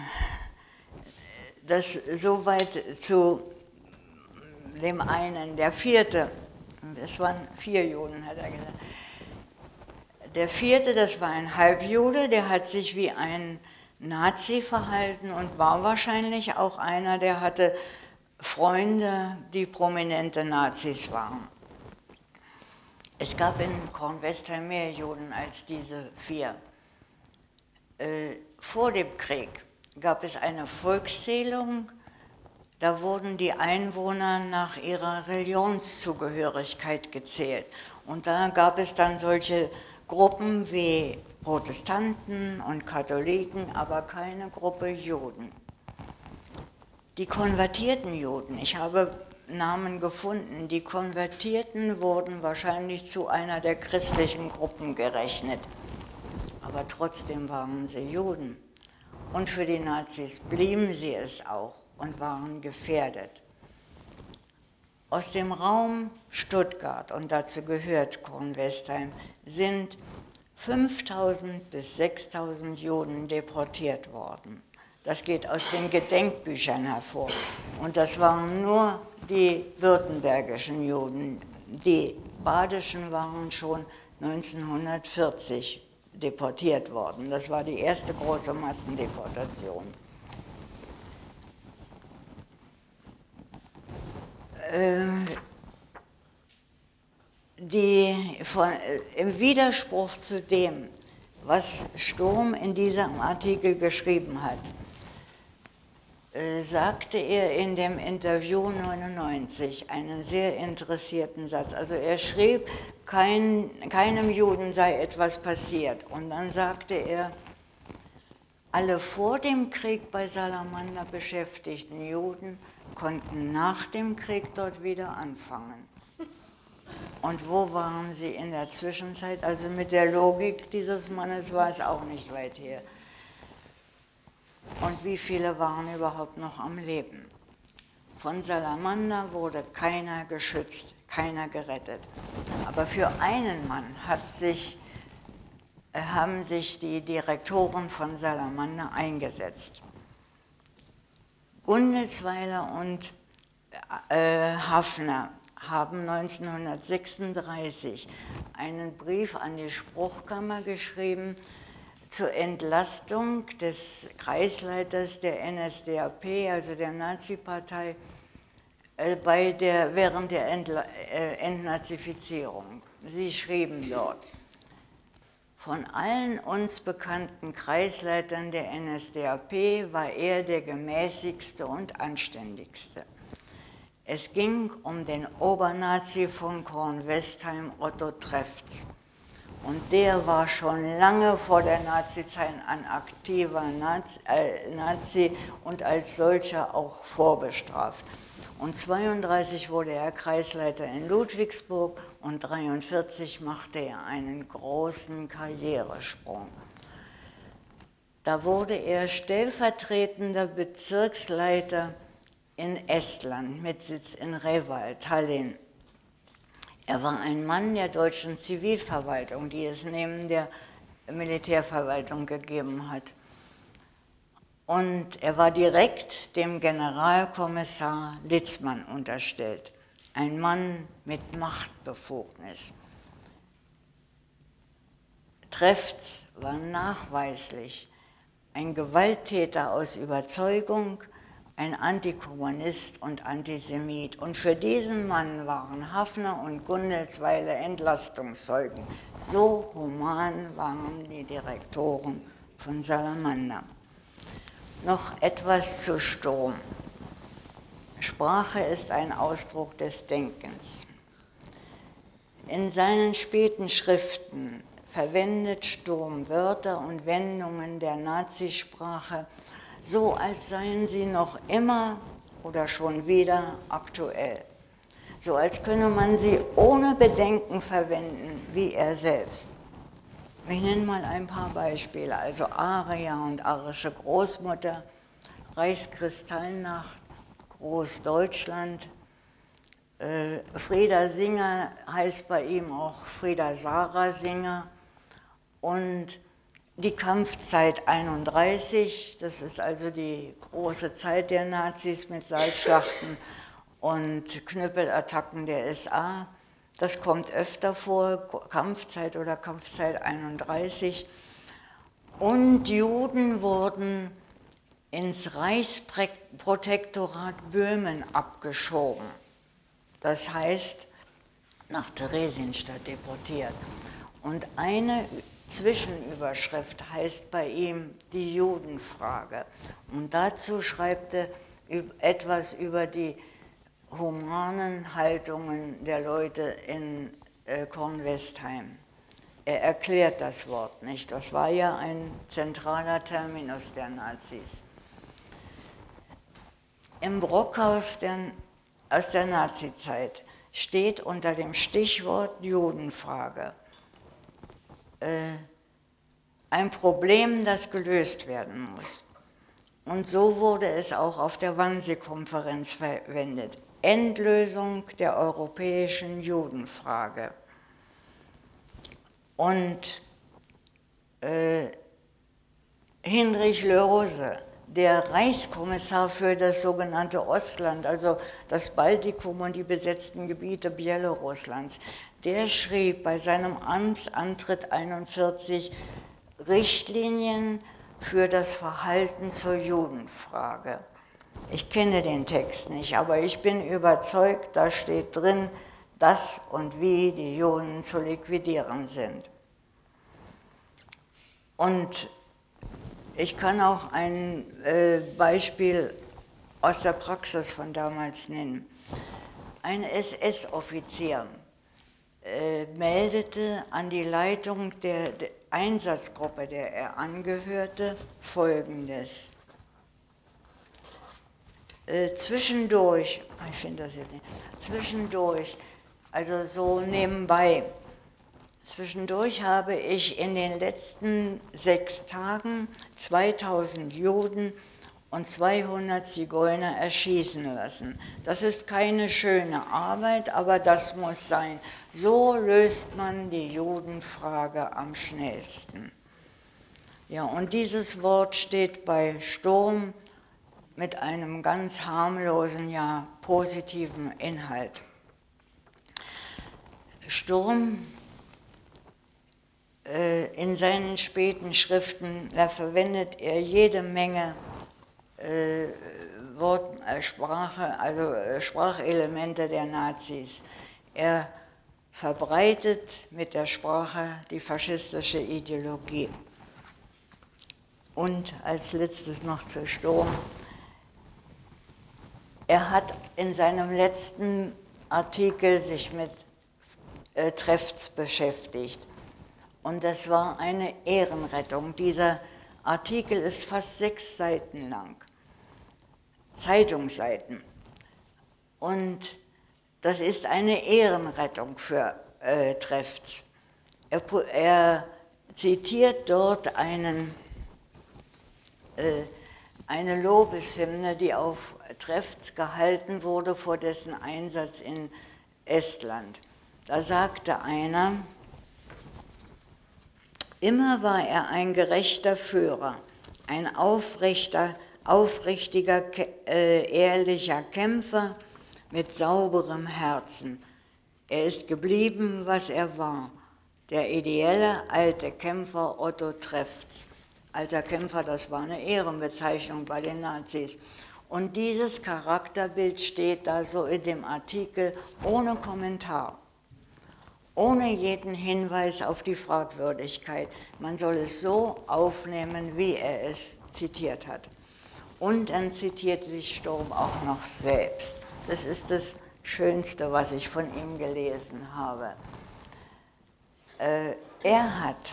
das soweit zu dem einen. Der vierte, es waren vier Juden, hat er gesagt. Der vierte, das war ein Halbjude, der hat sich wie ein Nazi verhalten und war wahrscheinlich auch einer, der hatte Freunde, die prominente Nazis waren. Es gab in Kornwestheim mehr Juden als diese vier. Äh, vor dem Krieg gab es eine Volkszählung, da wurden die Einwohner nach ihrer Religionszugehörigkeit gezählt. Und da gab es dann solche Gruppen wie Protestanten und Katholiken, aber keine Gruppe Juden. Die konvertierten Juden, ich habe Namen gefunden, die Konvertierten wurden wahrscheinlich zu einer der christlichen Gruppen gerechnet, aber trotzdem waren sie Juden. Und für die Nazis blieben sie es auch und waren gefährdet. Aus dem Raum Stuttgart, und dazu gehört Kornwestheim, sind fünftausend bis sechstausend Juden deportiert worden. Das geht aus den Gedenkbüchern hervor. Und das waren nur die württembergischen Juden. Die badischen waren schon neunzehnhundertvierzig deportiert worden. Das war die erste große Massendeportation. Äh, die, von, äh, im Widerspruch zu dem, was Sturm in diesem Artikel geschrieben hat, äh, sagte er in dem Interview neunundneunzig einen sehr interessierten Satz. Also er schrieb, kein, keinem Juden sei etwas passiert. Und dann sagte er, alle vor dem Krieg bei Salamander beschäftigten Juden konnten nach dem Krieg dort wieder anfangen. Und wo waren sie in der Zwischenzeit? Also mit der Logik dieses Mannes war es auch nicht weit her. Und wie viele waren überhaupt noch am Leben? Von Salamander wurde keiner geschützt, keiner gerettet. Aber für einen Mann hat sich haben sich die Direktoren von Salamander eingesetzt. Gundelsweiler und äh, Haffner haben neunzehnhundertsechsunddreißig einen Brief an die Spruchkammer geschrieben zur Entlastung des Kreisleiters der N S D A P, also der Nazi-Partei, äh, bei der, während der Entla äh, Entnazifizierung. Sie schrieben dort: Von allen uns bekannten Kreisleitern der N S D A P war er der gemäßigste und anständigste. Es ging um den Obernazi von Kornwestheim, Otto Trefz. Und der war schon lange vor der Nazizeit ein aktiver Nazi, äh, Nazi und als solcher auch vorbestraft. Und zweiunddreißig wurde er Kreisleiter in Ludwigsburg und dreiundvierzig machte er einen großen Karrieresprung. Da wurde er stellvertretender Bezirksleiter in Estland mit Sitz in Reval, Tallinn. Er war ein Mann der deutschen Zivilverwaltung, die es neben der Militärverwaltung gegeben hat. Und er war direkt dem Generalkommissar Litzmann unterstellt, ein Mann mit Machtbefugnis. Trefz war nachweislich ein Gewalttäter aus Überzeugung, ein Antikommunist und Antisemit. Und für diesen Mann waren Haffner und Gundelsweiler Entlastungszeugen. So human waren die Direktoren von Salamander. Noch etwas zu Sturm. Sprache ist ein Ausdruck des Denkens. In seinen späten Schriften verwendet Sturm Wörter und Wendungen der Nazisprache, so als seien sie noch immer oder schon wieder aktuell. So als könne man sie ohne Bedenken verwenden, wie er selbst. Ich nenne mal ein paar Beispiele, also Aria und arische Großmutter, Reichskristallnacht, Großdeutschland, äh, Frieda Singer heißt bei ihm auch Frieda Sarah Singer und die Kampfzeit einunddreißig, das ist also die große Zeit der Nazis mit Salzschlachten und Knüppelattacken der S A. Das kommt öfter vor, Kampfzeit oder Kampfzeit einunddreißig. Und Juden wurden ins Reichsprotektorat Böhmen abgeschoben. Das heißt, nach Theresienstadt deportiert. Und eine Zwischenüberschrift heißt bei ihm die Judenfrage. Und dazu schreibt er etwas über die humanen Haltungen der Leute in äh, Kornwestheim. Er erklärt das Wort nicht. Das war ja ein zentraler Terminus der Nazis. Im Brockhaus der, aus der Nazizeit steht unter dem Stichwort Judenfrage ein Problem, das gelöst werden muss. Und so wurde es auch auf der Wannsee-Konferenz verwendet. Endlösung der europäischen Judenfrage. Und äh, Hinrich Lerose, der Reichskommissar für das sogenannte Ostland, also das Baltikum und die besetzten Gebiete Bielorusslands, der schrieb bei seinem Amtsantritt einundvierzig Richtlinien für das Verhalten zur Judenfrage. Ich kenne den Text nicht, aber ich bin überzeugt, da steht drin, dass und wie die Juden zu liquidieren sind. Und ich kann auch ein äh, Beispiel aus der Praxis von damals nennen. Ein S S-Offizier äh, meldete an die Leitung der, der Einsatzgruppe, der er angehörte, Folgendes. Äh, zwischendurch, ich finde das jetzt nicht, zwischendurch, also so nebenbei, zwischendurch habe ich in den letzten sechs Tagen zweitausend Juden und zweihundert Zigeuner erschießen lassen. Das ist keine schöne Arbeit, aber das muss sein. So löst man die Judenfrage am schnellsten. Ja, und dieses Wort steht bei Sturm mit einem ganz harmlosen, ja positiven Inhalt. Sturm äh, in seinen späten Schriften, da verwendet er jede Menge äh, Wort, äh, Sprache, also äh, Sprachelemente der Nazis. Er verbreitet mit der Sprache die faschistische Ideologie. Und als letztes noch zu Sturm. Er hat in seinem letzten Artikel sich mit äh, Treffts beschäftigt. Und das war eine Ehrenrettung. Dieser Artikel ist fast sechs Seiten lang, Zeitungsseiten. Und das ist eine Ehrenrettung für äh, Treffts. Er, er zitiert dort einen eine Lobeshymne, die auf Treffts gehalten wurde vor dessen Einsatz in Estland. Da sagte einer, immer war er ein gerechter Führer, ein aufrechter, aufrichtiger, äh, ehrlicher Kämpfer mit sauberem Herzen. Er ist geblieben, was er war, der ideelle alte Kämpfer Otto Treffts. Alter Kämpfer, das war eine Ehrenbezeichnung bei den Nazis. Und dieses Charakterbild steht da so in dem Artikel ohne Kommentar, ohne jeden Hinweis auf die Fragwürdigkeit. Man soll es so aufnehmen, wie er es zitiert hat. Und dann zitiert sich Sturm auch noch selbst. Das ist das Schönste, was ich von ihm gelesen habe. Äh, er hat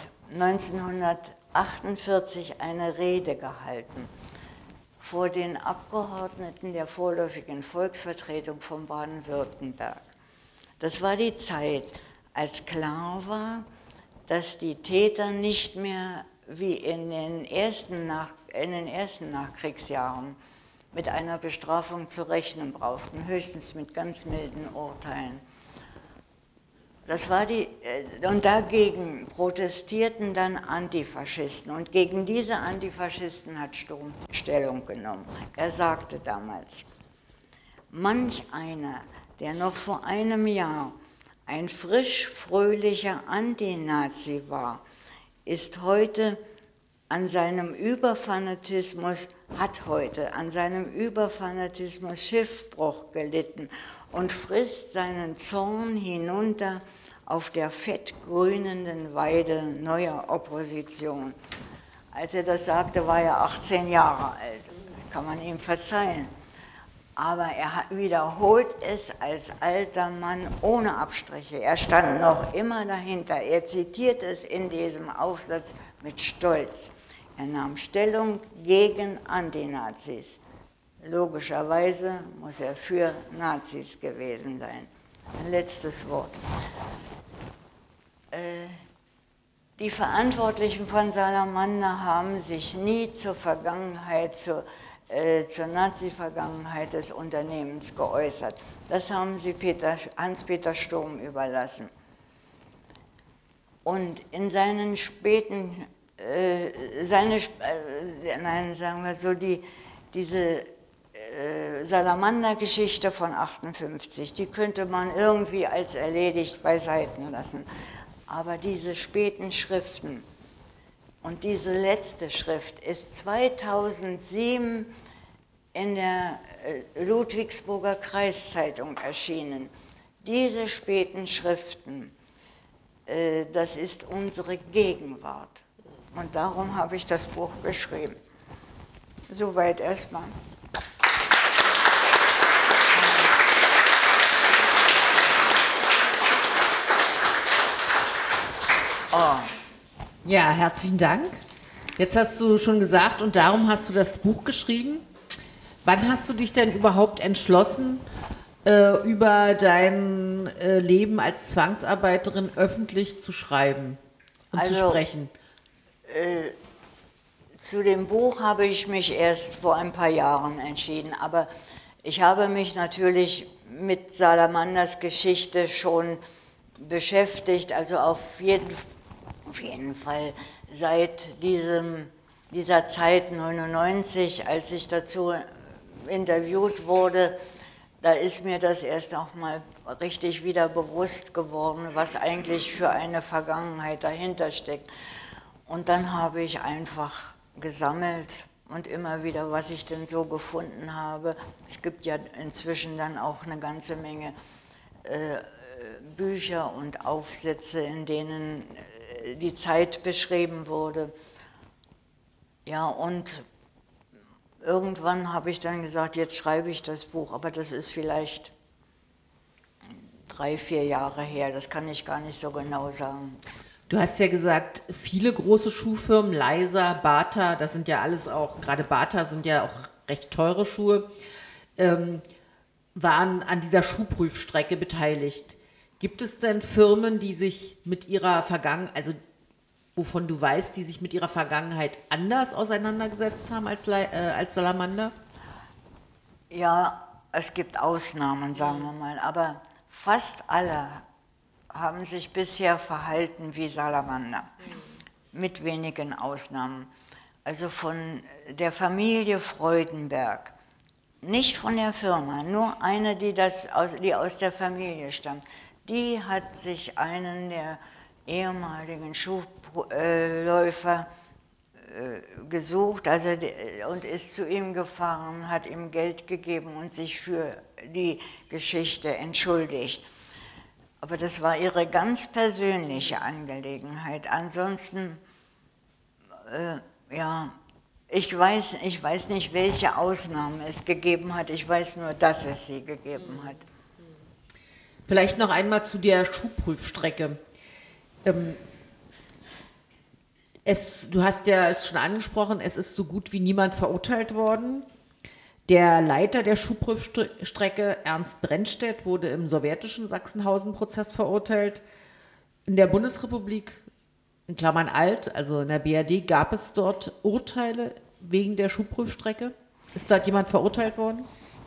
neunzehnhundertachtundvierzig eine Rede gehalten vor den Abgeordneten der vorläufigen Volksvertretung von Baden-Württemberg. Das war die Zeit, als klar war, dass die Täter nicht mehr wie in den ersten, Nach in den ersten Nachkriegsjahren mit einer Bestrafung zu rechnen brauchten, höchstens mit ganz milden Urteilen. Das war die, und dagegen protestierten dann Antifaschisten. Und gegen diese Antifaschisten hat Sturm Stellung genommen. Er sagte damals, manch einer, der noch vor einem Jahr ein frisch fröhlicher Antinazi war, ist heute an seinem Überfanatismus, hat heute an seinem Überfanatismus Schiffbruch gelitten und frisst seinen Zorn hinunter auf der fettgrünenden Weide neuer Opposition. Als er das sagte, war er achtzehn Jahre alt, kann man ihm verzeihen. Aber er wiederholt es als alter Mann ohne Abstriche. Er stand noch immer dahinter. Er zitiert es in diesem Aufsatz mit Stolz. Er nahm Stellung gegen Antinazis. Logischerweise muss er für Nazis gewesen sein. Ein letztes Wort. Äh, die Verantwortlichen von Salamander haben sich nie zur Vergangenheit, zur, äh, zur Nazi-Vergangenheit des Unternehmens geäußert. Das haben sie Peter, Hans-Peter Sturm überlassen. Und in seinen späten, äh, seine, äh, nein, sagen wir so, die, diese äh, Salamander-Geschichte von achtundfünfzig, die könnte man irgendwie als erledigt beiseiten lassen. Aber diese späten Schriften und diese letzte Schrift ist zweitausendsieben in der Ludwigsburger Kreiszeitung erschienen. Diese späten Schriften, äh, das ist unsere Gegenwart. Und darum habe ich das Buch geschrieben. Soweit erstmal. Oh. Ja, herzlichen Dank. Jetzt hast du schon gesagt, und darum hast du das Buch geschrieben. Wann hast du dich denn überhaupt entschlossen, äh, über dein äh, Leben als Zwangsarbeiterin öffentlich zu schreiben und also, zu sprechen? Äh, Zu dem Buch habe ich mich erst vor ein paar Jahren entschieden, aber ich habe mich natürlich mit Salamanders Geschichte schon beschäftigt, also auf jeden, auf jeden Fall seit diesem, dieser Zeit neunundneunzig, als ich dazu interviewt wurde, da ist mir das erst auch mal richtig wieder bewusst geworden, was eigentlich für eine Vergangenheit dahinter steckt. Und dann habe ich einfach gesammelt und immer wieder, was ich denn so gefunden habe. Es gibt ja inzwischen dann auch eine ganze Menge äh, Bücher und Aufsätze, in denen äh, die Zeit beschrieben wurde. Ja, und irgendwann habe ich dann gesagt, jetzt schreibe ich das Buch, aber das ist vielleicht drei, vier Jahre her, das kann ich gar nicht so genau sagen. Du hast ja gesagt, viele große Schuhfirmen, Leiser, Bata, das sind ja alles auch, gerade Bata sind ja auch recht teure Schuhe, ähm, waren an dieser Schuhprüfstrecke beteiligt. Gibt es denn Firmen, die sich mit ihrer Vergangenheit, also wovon du weißt, die sich mit ihrer Vergangenheit anders auseinandergesetzt haben als, äh, als Salamander? Ja, es gibt Ausnahmen, sagen wir mal, aber fast alle haben sich bisher verhalten wie Salamander, mhm. mit wenigen Ausnahmen. Also von der Familie Freudenberg, nicht von der Firma, nur eine, die, das aus, die aus der Familie stammt, die hat sich einen der ehemaligen Schuhläufer äh, gesucht, also, und ist zu ihm gefahren, hat ihm Geld gegeben und sich für die Geschichte entschuldigt. Aber das war ihre ganz persönliche Angelegenheit. Ansonsten, äh, ja, ich weiß, ich weiß nicht, welche Ausnahmen es gegeben hat. Ich weiß nur, dass es sie gegeben hat. Vielleicht noch einmal zu der Schuhprüfstrecke. Ähm, es, du hast ja es schon angesprochen, es ist so gut wie niemand verurteilt worden. Der Leiter der Schuhprüfstrecke, Ernst Brennstedt, wurde im sowjetischen Sachsenhausen-Prozess verurteilt. In der Bundesrepublik, in Klammern alt, also in der B R D, gab es dort Urteile wegen der Schuhprüfstrecke? Ist dort jemand verurteilt worden?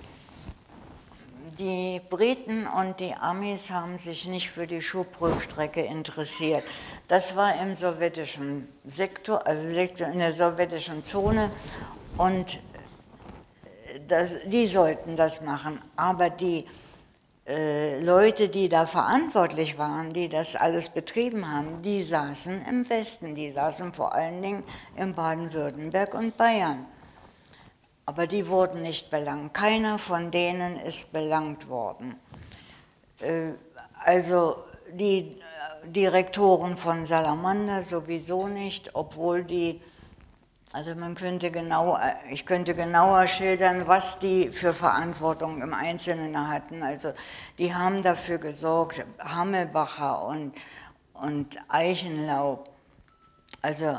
Die Briten und die Amis haben sich nicht für die Schuhprüfstrecke interessiert. Das war im sowjetischen Sektor, also in der sowjetischen Zone, und das, die sollten das machen. Aber die äh, Leute, die da verantwortlich waren, die das alles betrieben haben, die saßen im Westen, die saßen vor allen Dingen in Baden-Württemberg und Bayern. Aber die wurden nicht belangt. Keiner von denen ist belangt worden. Äh, also die Direktoren von Salamander sowieso nicht, obwohl die, also man könnte genau, ich könnte genauer schildern, was die für Verantwortung im Einzelnen hatten. Also die haben dafür gesorgt, Hammelbacher und, und Eichenlaub, also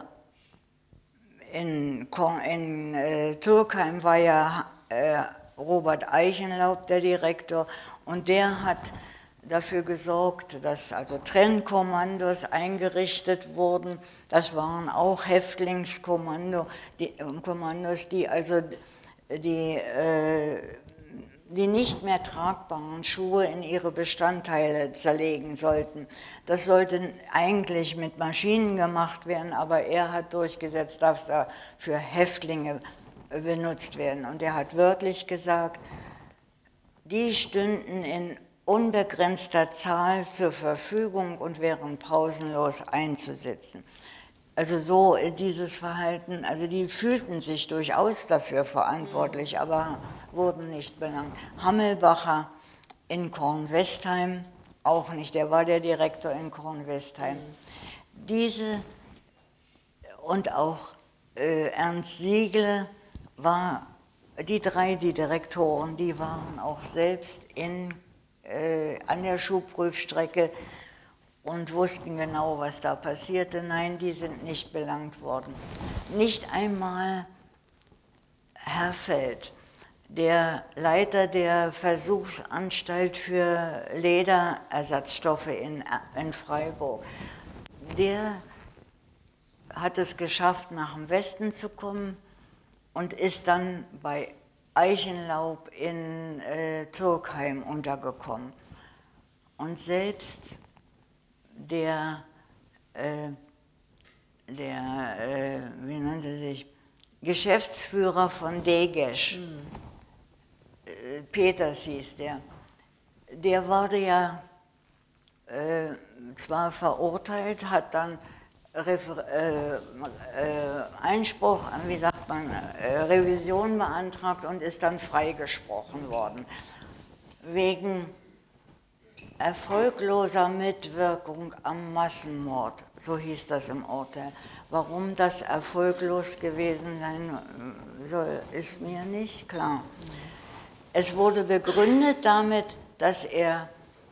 in, in äh, Türkheim war ja äh, Robert Eichenlaub der Direktor, und der hat dafür gesorgt, dass also Trennkommandos eingerichtet wurden. Das waren auch Häftlingskommando, die, Kommandos, die also die, äh, die nicht mehr tragbaren Schuhe in ihre Bestandteile zerlegen sollten. Das sollte eigentlich mit Maschinen gemacht werden, aber er hat durchgesetzt, dass da für Häftlinge benutzt werden. Und er hat wörtlich gesagt, die stünden in unbegrenzter Zahl zur Verfügung und wären pausenlos einzusetzen. Also so dieses Verhalten, also die fühlten sich durchaus dafür verantwortlich, aber wurden nicht belangt. Hammelbacher in Kornwestheim auch nicht, der war der Direktor in Kornwestheim. Diese und auch äh, Ernst Siegle war, die drei, die Direktoren, die waren auch selbst in Äh, an der Schuhprüfstrecke und wussten genau, was da passierte. Nein, die sind nicht belangt worden. Nicht einmal Herr Feld, der Leiter der Versuchsanstalt für Lederersatzstoffe in, in Freiburg, der hat es geschafft, nach dem Westen zu kommen und ist dann bei Eichenlaub in äh, Turkheim untergekommen. Und selbst der, äh, der äh, wie nannte sich, Geschäftsführer von Degesch, mhm. äh, Peters hieß der, der wurde ja äh, zwar verurteilt, hat dann Refer äh, äh, Einspruch, wie sagt man, äh, Revision beantragt und ist dann freigesprochen worden. Wegen erfolgloser Mitwirkung am Massenmord, so hieß das im Urteil. Warum das erfolglos gewesen sein soll, ist mir nicht klar. Es wurde begründet damit, dass er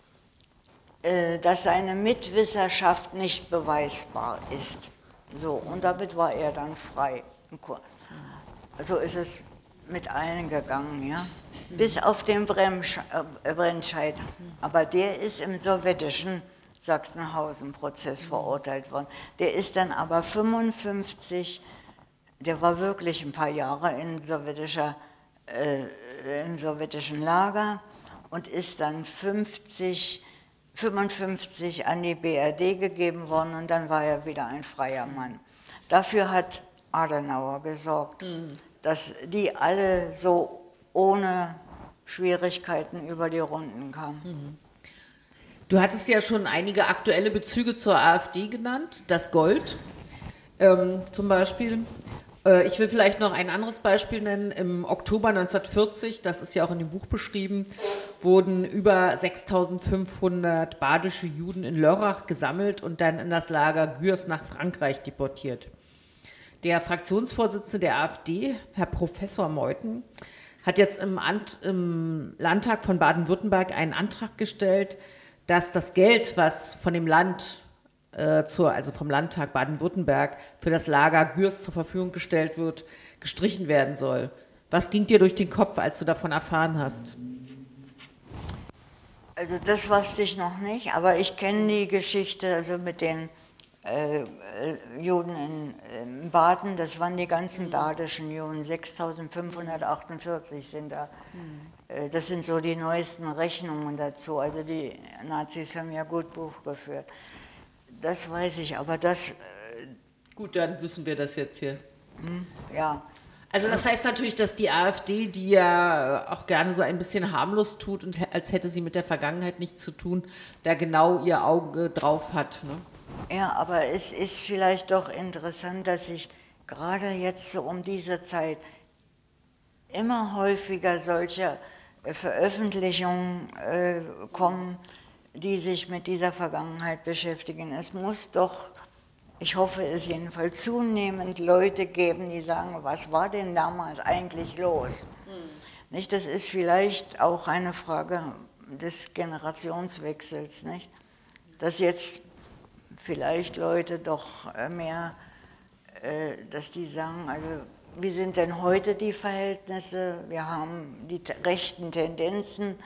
dass seine Mitwisserschaft nicht beweisbar ist. So, und damit war er dann frei. So ist es mit allen gegangen, ja. Bis auf den Bremscheid. Aber der ist im sowjetischen Sachsenhausen-Prozess verurteilt worden. Der ist dann aber fünfundfünfzig, der war wirklich ein paar Jahre in sowjetischer, äh, im sowjetischen Lager und ist dann fünfzig, fünfundfünfzig an die B R D gegeben worden und dann war er wieder ein freier Mann. Dafür hat Adenauer gesorgt, mhm. dass die alle so ohne Schwierigkeiten über die Runden kamen. Mhm. Du hattest ja schon einige aktuelle Bezüge zur AfD genannt, das Gold ähm, zum Beispiel. Äh, ich will vielleicht noch ein anderes Beispiel nennen. Im Oktober neunzehnhundertvierzig, das ist ja auch in dem Buch beschrieben, wurden über sechstausendfünfhundert badische Juden in Lörrach gesammelt und dann in das Lager Gürs nach Frankreich deportiert. Der Fraktionsvorsitzende der AfD, Herr Professor Meuthen, hat jetzt im, Ant, im Landtag von Baden-Württemberg einen Antrag gestellt, dass das Geld, was von dem Land, äh, zur, also vom Landtag Baden-Württemberg für das Lager Gürs zur Verfügung gestellt wird, gestrichen werden soll. Was ging dir durch den Kopf, als du davon erfahren hast? Also das wusste ich noch nicht, aber ich kenne die Geschichte also mit den äh, Juden in, in Baden, das waren die ganzen badischen Juden, sechstausendfünfhundertachtundvierzig sind da. Mhm. Das sind so die neuesten Rechnungen dazu, also die Nazis haben ja gut Buch geführt. Das weiß ich, aber das... Äh, Gut, dann wissen wir das jetzt hier. Ja. Also das heißt natürlich, dass die AfD, die ja auch gerne so ein bisschen harmlos tut und als hätte sie mit der Vergangenheit nichts zu tun, da genau ihr Auge drauf hat. Ne? Ja, aber es ist vielleicht doch interessant, dass sich gerade jetzt so um diese Zeit immer häufiger solche Veröffentlichungen äh, kommen, die sich mit dieser Vergangenheit beschäftigen. Es muss doch... Ich hoffe es jedenfalls zunehmend Leute geben, die sagen, was war denn damals eigentlich los? Mhm. Nicht, das ist vielleicht auch eine Frage des Generationswechsels, nicht? Dass jetzt vielleicht Leute doch mehr, äh, dass die sagen, also wie sind denn heute die Verhältnisse? Wir haben die rechten Tendenzen.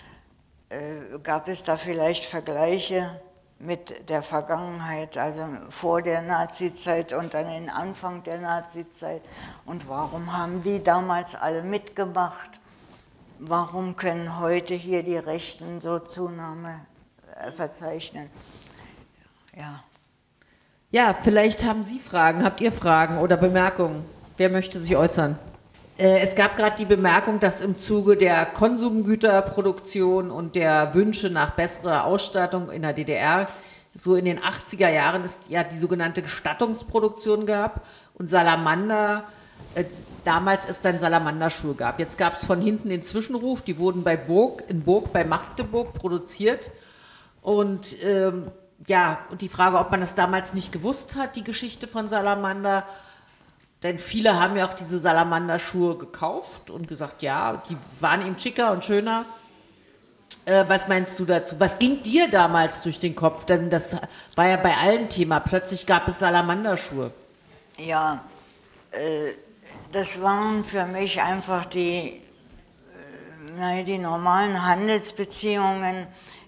Äh, gab es da vielleicht Vergleiche mit der Vergangenheit, also vor der Nazizeit und dann den Anfang der Nazizeit? Und warum haben die damals alle mitgemacht? Warum können heute hier die Rechten so Zunahme verzeichnen? Ja. Ja, vielleicht haben Sie Fragen, habt ihr Fragen oder Bemerkungen? Wer möchte sich äußern? Es gab gerade die Bemerkung, dass im Zuge der Konsumgüterproduktion und der Wünsche nach besserer Ausstattung in der D D R so in den achtziger Jahren es ja die sogenannte Gestattungsproduktion gab und Salamander, äh, damals es dann Salamanderschuhe gab. Jetzt gab es von hinten den Zwischenruf, die wurden bei Burg, in Burg bei Magdeburg produziert und ähm, ja, und die Frage, ob man das damals nicht gewusst hat, die Geschichte von Salamander. Denn viele haben ja auch diese Salamander-Schuhe gekauft und gesagt, ja, die waren eben schicker und schöner. Äh, was meinst du dazu? Was ging dir damals durch den Kopf? Denn das war ja bei allen Thema. Plötzlich gab es Salamander-Schuhe. Ja, äh, das waren für mich einfach die, äh, naja, die normalen Handelsbeziehungen,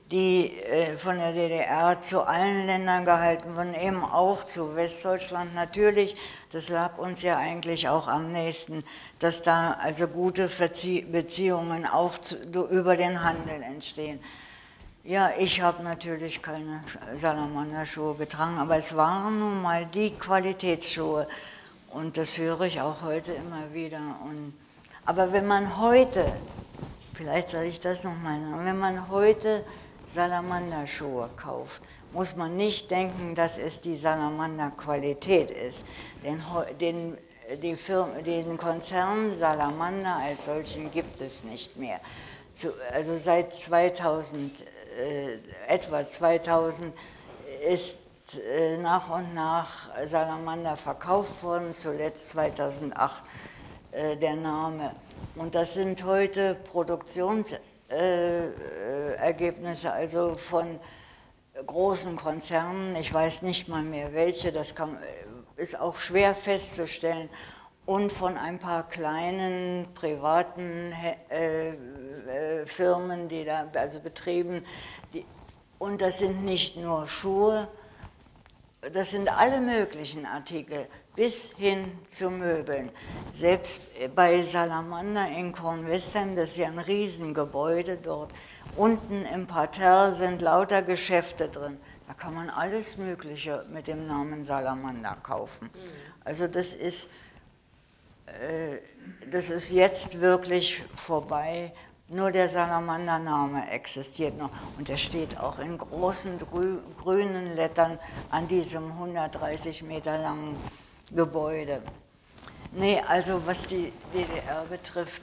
die äh, von der D D R zu allen Ländern gehalten wurden, eben auch zu Westdeutschland natürlich. Das lag uns ja eigentlich auch am nächsten, dass da also gute Verzie Beziehungen auch zu, über den Handel entstehen. Ja, ich habe natürlich keine Salamanderschuhe getragen, aber es waren nun mal die Qualitätsschuhe und das höre ich auch heute immer wieder. Und, aber wenn man heute, vielleicht soll ich das nochmal sagen, wenn man heute Salamanderschuhe kauft, muss man nicht denken, dass es die Salamander-Qualität ist. Den, den, die Firma, den Konzern Salamander als solchen gibt es nicht mehr. Zu, also seit zweitausend, äh, etwa zweitausend ist äh, nach und nach Salamander verkauft worden, zuletzt zweitausendacht äh, der Name. Und das sind heute Produktions Äh, äh, Ergebnisse, also von großen Konzernen, ich weiß nicht mal mehr welche, das kann, ist auch schwer festzustellen, und von ein paar kleinen privaten äh, äh, Firmen, die da, also Betrieben, die, und das sind nicht nur Schuhe, das sind alle möglichen Artikel, bis hin zu Möbeln. Selbst bei Salamander in Kornwestheim, das ist ja ein Riesengebäude dort, unten im Parterre sind lauter Geschäfte drin. Da kann man alles Mögliche mit dem Namen Salamander kaufen. Also das ist, äh, das ist jetzt wirklich vorbei. Nur der Salamander-Name existiert noch und der steht auch in großen grü grünen Lettern an diesem hundertdreißig Meter langen Gebäude. Nee, also was die D D R betrifft,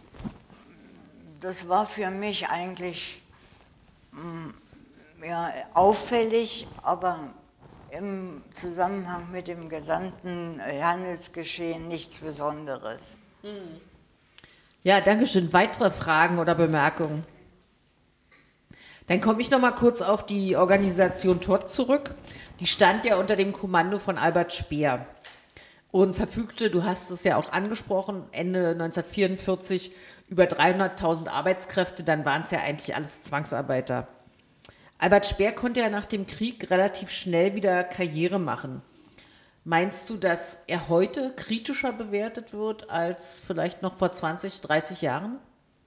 das war für mich eigentlich mh, ja, auffällig, aber im Zusammenhang mit dem gesamten Handelsgeschehen nichts Besonderes. Mhm. Ja, danke schön. Weitere Fragen oder Bemerkungen? Dann komme ich noch mal kurz auf die Organisation T O T zurück. Die stand ja unter dem Kommando von Albert Speer und verfügte, du hast es ja auch angesprochen, Ende neunzehnhundertvierundvierzig über dreihunderttausend Arbeitskräfte, dann waren es ja eigentlich alles Zwangsarbeiter. Albert Speer konnte ja nach dem Krieg relativ schnell wieder Karriere machen. Meinst du, dass er heute kritischer bewertet wird als vielleicht noch vor zwanzig, dreißig Jahren?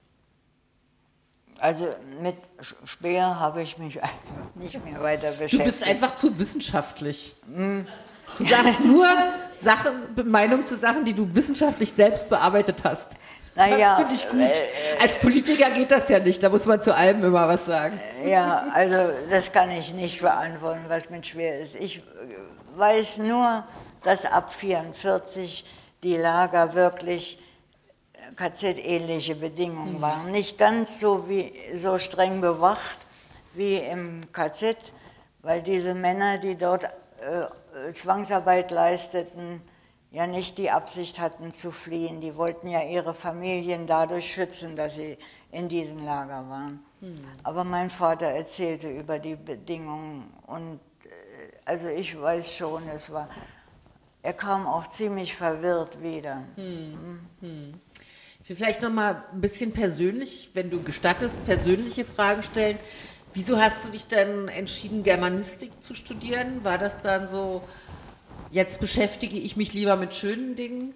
Also mit Speer habe ich mich nicht mehr weiter beschäftigt. Du bist einfach zu wissenschaftlich. Mm. Du sagst nur Sachen, Meinung zu Sachen, die du wissenschaftlich selbst bearbeitet hast. Na das ja, finde ich gut. Äh, Als Politiker geht das ja nicht, da muss man zu allem immer was sagen. Ja, also das kann ich nicht beantworten, was mit Speer ist. Ich weiß nur, dass ab neunzehnhundertvierundvierzig die Lager wirklich K Z-ähnliche Bedingungen waren. Nicht ganz so, wie, so streng bewacht wie im K Z, weil diese Männer, die dort äh, Zwangsarbeit leisteten, ja nicht die Absicht hatten zu fliehen. Die wollten ja ihre Familien dadurch schützen, dass sie in diesem Lager waren. Hm. Aber mein Vater erzählte über die Bedingungen und äh, also ich weiß schon, es war, er kam auch ziemlich verwirrt wieder. Hm. Hm. Ich will vielleicht noch mal ein bisschen persönlich, wenn du gestattest, persönliche Fragen stellen. Wieso hast du dich denn entschieden, Germanistik zu studieren? War das dann so, jetzt beschäftige ich mich lieber mit schönen Dingen?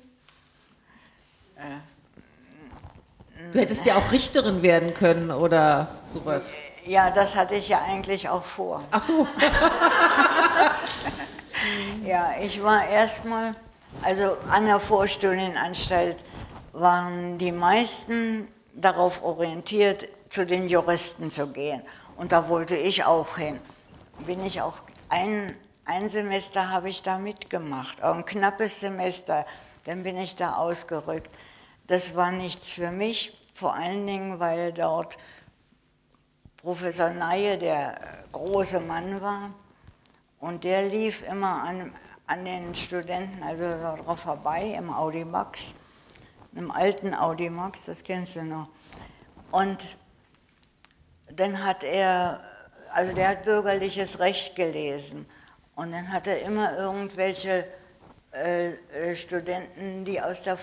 Äh, du hättest ja auch Richterin werden können oder sowas. Ja, das hatte ich ja eigentlich auch vor. Ach so. Ja, ich war erstmal, also an der Vorstudienanstalt waren die meisten darauf orientiert, zu den Juristen zu gehen. Und da wollte ich auch hin. Bin ich auch, ein, ein Semester habe ich da mitgemacht, auch ein knappes Semester, dann bin ich da ausgerückt. Das war nichts für mich, vor allen Dingen, weil dort Professor Neye der große Mann war und der lief immer an, an den Studenten, also darauf vorbei, im Audimax, im alten Audimax, das kennst du noch. Und dann hat er, also der hat bürgerliches Recht gelesen und dann hat er immer irgendwelche äh, Studenten, die aus der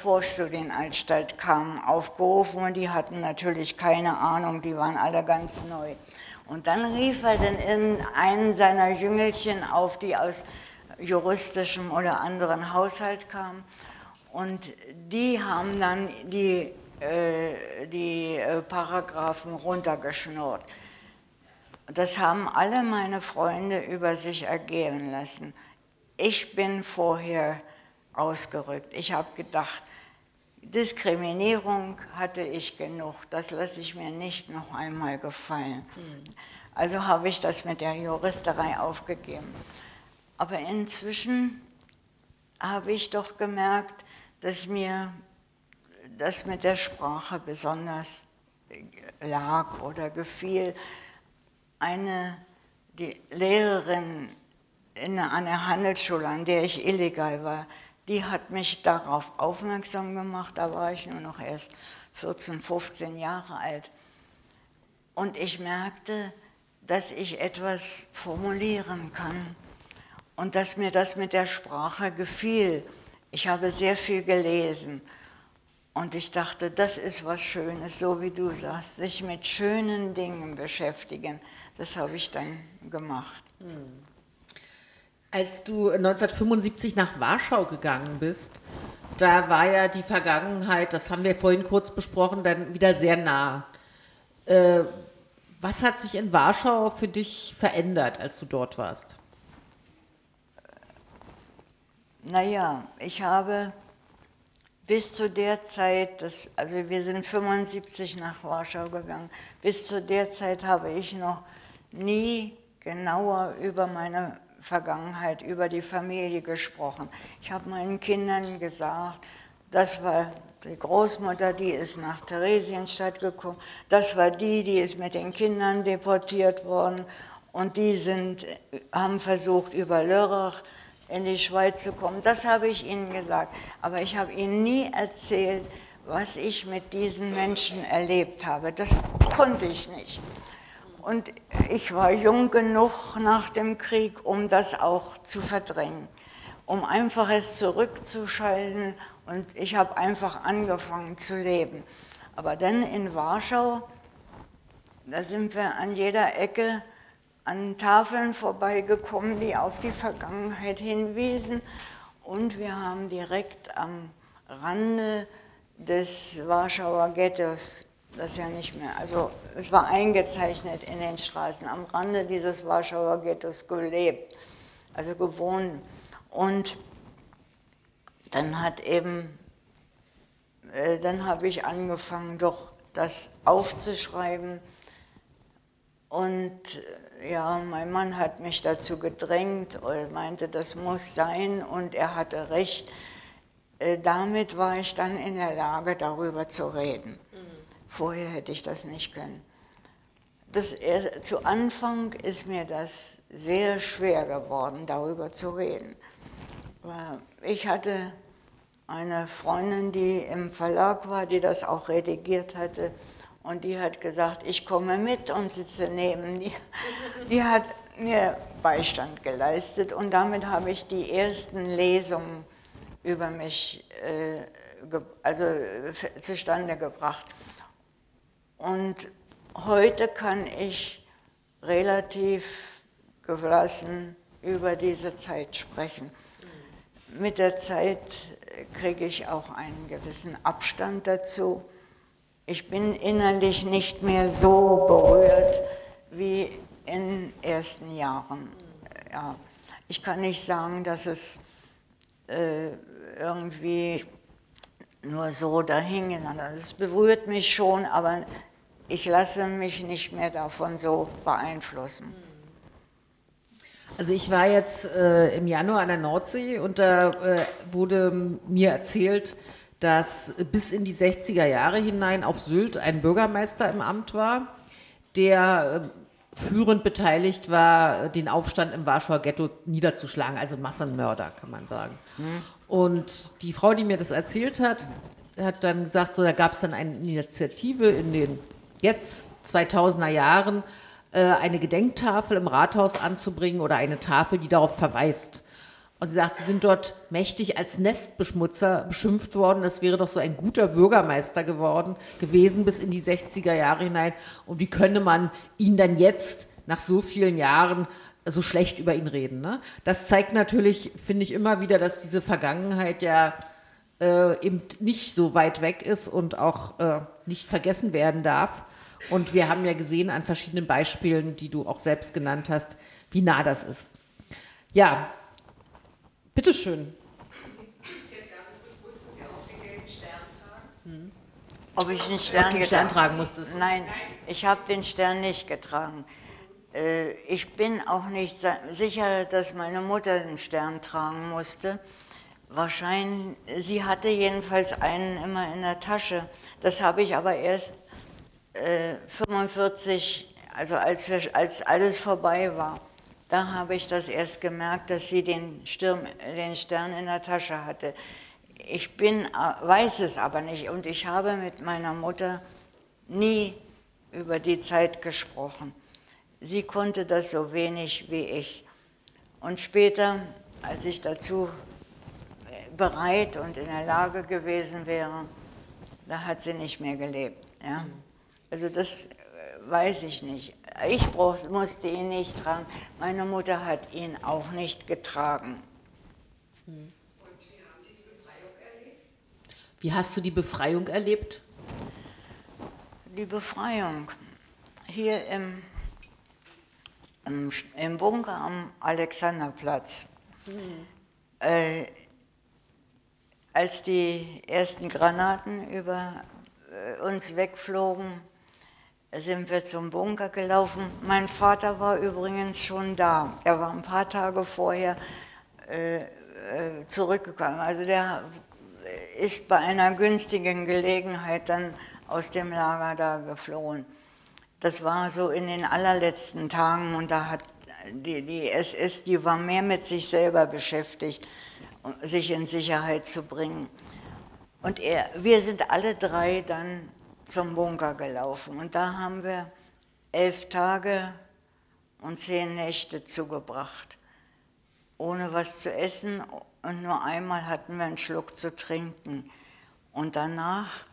Vorstudienanstalt kamen, aufgerufen und die hatten natürlich keine Ahnung, die waren alle ganz neu. Und dann rief er dann in einen seiner Jüngelchen auf, die aus juristischem oder anderen Haushalt kamen. Und die haben dann die, äh, die äh, Paragraphen runtergeschnurrt. Das haben alle meine Freunde über sich ergehen lassen. Ich bin vorher ausgerückt. Ich habe gedacht, Diskriminierung hatte ich genug, das lasse ich mir nicht noch einmal gefallen. Mhm. Also habe ich das mit der Juristerei aufgegeben. Aber inzwischen habe ich doch gemerkt, dass mir das mit der Sprache besonders lag oder gefiel. Eine die Lehrerin in, an der Handelsschule, an der ich illegal war, die hat mich darauf aufmerksam gemacht, da war ich nur noch erst vierzehn, fünfzehn Jahre alt. Und ich merkte, dass ich etwas formulieren kann und dass mir das mit der Sprache gefiel. Ich habe sehr viel gelesen und ich dachte, das ist was Schönes, so wie du sagst, sich mit schönen Dingen beschäftigen. Das habe ich dann gemacht. Hm. Als du neunzehnhundertfünfundsiebzig nach Warschau gegangen bist, da war ja die Vergangenheit, das haben wir vorhin kurz besprochen, dann wieder sehr nah. Äh, was hat sich in Warschau für dich verändert, als du dort warst? Naja, ich habe bis zu der Zeit, das, also wir sind fünfundsiebzig nach Warschau gegangen, bis zu der Zeit habe ich noch nie genauer über meine Vergangenheit, über die Familie gesprochen. Ich habe meinen Kindern gesagt, das war die Großmutter, die ist nach Theresienstadt gekommen, das war die, die ist mit den Kindern deportiert worden und die sind, haben versucht, über Lörrach in die Schweiz zu kommen. Das habe ich ihnen gesagt, aber ich habe ihnen nie erzählt, was ich mit diesen Menschen erlebt habe. Das konnte ich nicht. Und ich war jung genug nach dem Krieg, um das auch zu verdrängen, um einfach es zurückzuschalten und ich habe einfach angefangen zu leben. Aber dann in Warschau, da sind wir an jeder Ecke an Tafeln vorbeigekommen, die auf die Vergangenheit hinwiesen und wir haben direkt am Rande des Warschauer Ghettos, das ja nicht mehr, also es war eingezeichnet in den Straßen, am Rande dieses Warschauer Ghettos gelebt, also gewohnt. Und dann hat eben, äh, dann habe ich angefangen, doch das aufzuschreiben. Und ja, mein Mann hat mich dazu gedrängt, er meinte, das muss sein und er hatte recht. Äh, damit war ich dann in der Lage, darüber zu reden. Vorher hätte ich das nicht können. Das, er, zu Anfang ist mir das sehr schwer geworden, darüber zu reden. Ich hatte eine Freundin, die im Verlag war, die das auch redigiert hatte, und die hat gesagt, ich komme mit und sitze neben dir. Die hat mir Beistand geleistet und damit habe ich die ersten Lesungen über mich äh, ge also, zustande gebracht. Und heute kann ich relativ gelassen über diese Zeit sprechen. Mit der Zeit kriege ich auch einen gewissen Abstand dazu. Ich bin innerlich nicht mehr so berührt wie in den ersten Jahren. Ja, ich kann nicht sagen, dass es äh, irgendwie nur so dahin ist. Es berührt mich schon, aber ich lasse mich nicht mehr davon so beeinflussen. Also ich war jetzt äh, im Januar an der Nordsee und da äh, wurde mir erzählt, dass bis in die sechziger Jahre hinein auf Sylt ein Bürgermeister im Amt war, der äh, führend beteiligt war, den Aufstand im Warschauer Ghetto niederzuschlagen, also Massenmörder, kann man sagen. Hm. Und die Frau, die mir das erzählt hat, hat dann gesagt, so, da gab es dann eine Initiative in den jetzt zweitausender Jahren, äh, eine Gedenktafel im Rathaus anzubringen oder eine Tafel, die darauf verweist. Und sie sagt, sie sind dort mächtig als Nestbeschmutzer beschimpft worden. Das wäre doch so ein guter Bürgermeister geworden, gewesen bis in die sechziger Jahre hinein. Und wie könne man ihn dann jetzt nach so vielen Jahren so schlecht über ihn reden? Ne? Das zeigt natürlich, finde ich, immer wieder, dass diese Vergangenheit ja äh, eben nicht so weit weg ist und auch äh, nicht vergessen werden darf. Und wir haben ja gesehen an verschiedenen Beispielen, die du auch selbst genannt hast, wie nah das ist. Ja, bitteschön. Hm. Ob ich den Stern, den Stern tragen musstest? Nein, ich habe den Stern nicht getragen. Äh, ich bin auch nicht sicher, dass meine Mutter den Stern tragen musste. Wahrscheinlich, sie hatte jedenfalls einen immer in der Tasche. Das habe ich aber erst äh, fünfundvierzig, also als, wir, als alles vorbei war. Da habe ich das erst gemerkt, dass sie den, Stirn, den Stern in der Tasche hatte. Ich bin, weiß es aber nicht und ich habe mit meiner Mutter nie über die Zeit gesprochen. Sie konnte das so wenig wie ich. Und später, als ich dazu bereit und in der Lage gewesen wäre, da hat sie nicht mehr gelebt. Ja? Also das weiß ich nicht. Ich brauch, musste ihn nicht tragen. Meine Mutter hat ihn auch nicht getragen. Und wie haben Sie die Befreiung erlebt? Wie hast du die Befreiung erlebt? Die Befreiung hier im, im, im Bunker am Alexanderplatz. Mhm. Äh, als die ersten Granaten über äh, uns wegflogen, sind wir zum Bunker gelaufen. Mein Vater war übrigens schon da. Er war ein paar Tage vorher äh, äh, zurückgekommen. Also der ist bei einer günstigen Gelegenheit dann aus dem Lager da geflohen. Das war so in den allerletzten Tagen und da hat die, die S S, die war mehr mit sich selber beschäftigt, sich in Sicherheit zu bringen. Und er, wir sind alle drei dann zum Bunker gelaufen und da haben wir elf Tage und zehn Nächte zugebracht, ohne was zu essen und nur einmal hatten wir einen Schluck zu trinken. Und danach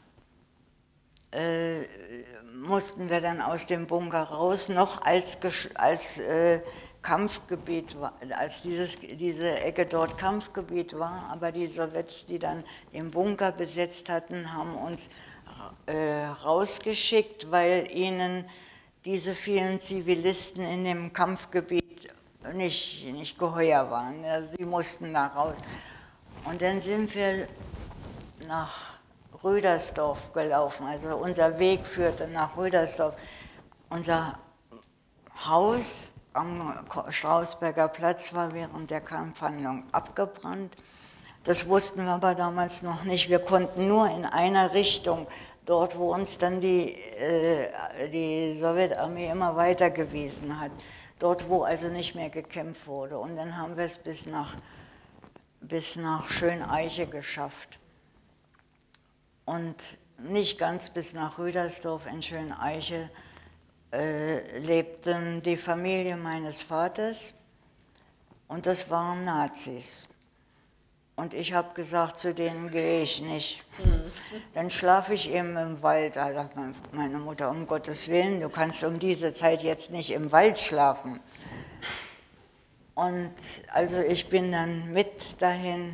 äh, mussten wir dann aus dem Bunker raus, noch als, als äh, Kampfgebiet, war, als dieses, diese Ecke dort Kampfgebiet war, aber die Sowjets, die dann den Bunker besetzt hatten, haben uns Äh, rausgeschickt, weil ihnen diese vielen Zivilisten in dem Kampfgebiet nicht, nicht geheuer waren. Also die mussten da raus. Und dann sind wir nach Rödersdorf gelaufen. Also unser Weg führte nach Rödersdorf. Unser Haus am Strausberger Platz war während der Kampfhandlung abgebrannt. Das wussten wir aber damals noch nicht. Wir konnten nur in einer Richtung, dort wo uns dann die, äh, die Sowjetarmee immer weitergewiesen hat, dort wo also nicht mehr gekämpft wurde. Und dann haben wir es bis nach, bis nach Schöneiche geschafft. Und nicht ganz bis nach Rüdersdorf. In Schöneiche äh, lebten die Familie meines Vaters und das waren Nazis. Und ich habe gesagt, zu denen gehe ich nicht. Mhm. Dann schlafe ich eben im Wald. Da sagt meine Mutter, um Gottes Willen, du kannst um diese Zeit jetzt nicht im Wald schlafen. Und also ich bin dann mit dahin.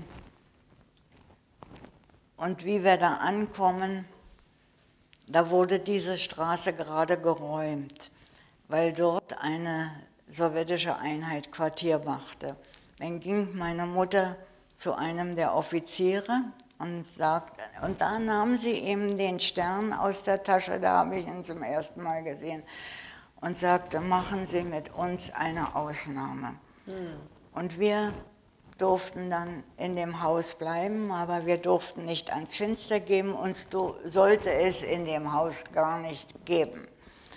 Und wie wir da ankommen, da wurde diese Straße gerade geräumt, weil dort eine sowjetische Einheit Quartier machte. Dann ging meine Mutter zu einem der Offiziere und sagte, und da nahm sie eben den Stern aus der Tasche, da habe ich ihn zum ersten Mal gesehen, und sagte, machen Sie mit uns eine Ausnahme. Hm. Und wir durften dann in dem Haus bleiben, aber wir durften nicht ans Fenster gehen, uns sollte es in dem Haus gar nicht geben.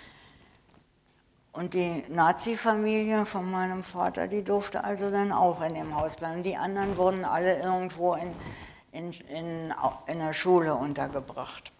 Und die Nazi-Familie von meinem Vater, die durfte also dann auch in dem Haus bleiben. Die anderen wurden alle irgendwo in, in, in, in der Schule untergebracht.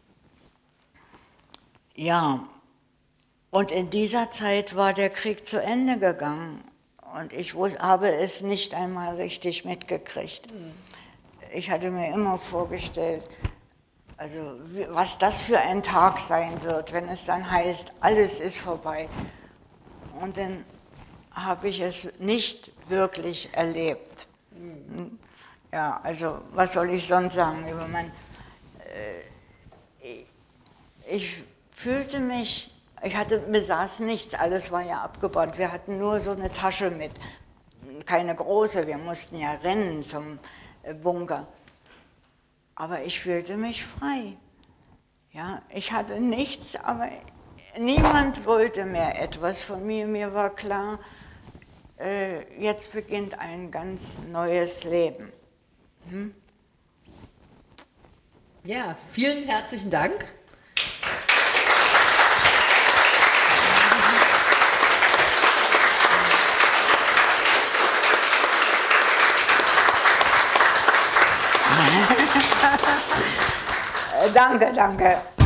Ja, und in dieser Zeit war der Krieg zu Ende gegangen. Und ich wus- habe es nicht einmal richtig mitgekriegt. Ich hatte mir immer vorgestellt, also wie, was das für ein Tag sein wird, wenn es dann heißt, alles ist vorbei. Und dann habe ich es nicht wirklich erlebt. Mhm. Ja, also was soll ich sonst sagen über mein... Äh, ich, ich fühlte mich, ich hatte, besaß nichts, alles war ja abgebaut. Wir hatten nur so eine Tasche mit, keine große, wir mussten ja rennen zum Bunker. Aber ich fühlte mich frei. Ja, ich hatte nichts, aber niemand wollte mehr etwas von mir. Mir war klar, äh, jetzt beginnt ein ganz neues Leben. Hm? Ja, vielen herzlichen Dank. Danke, danke.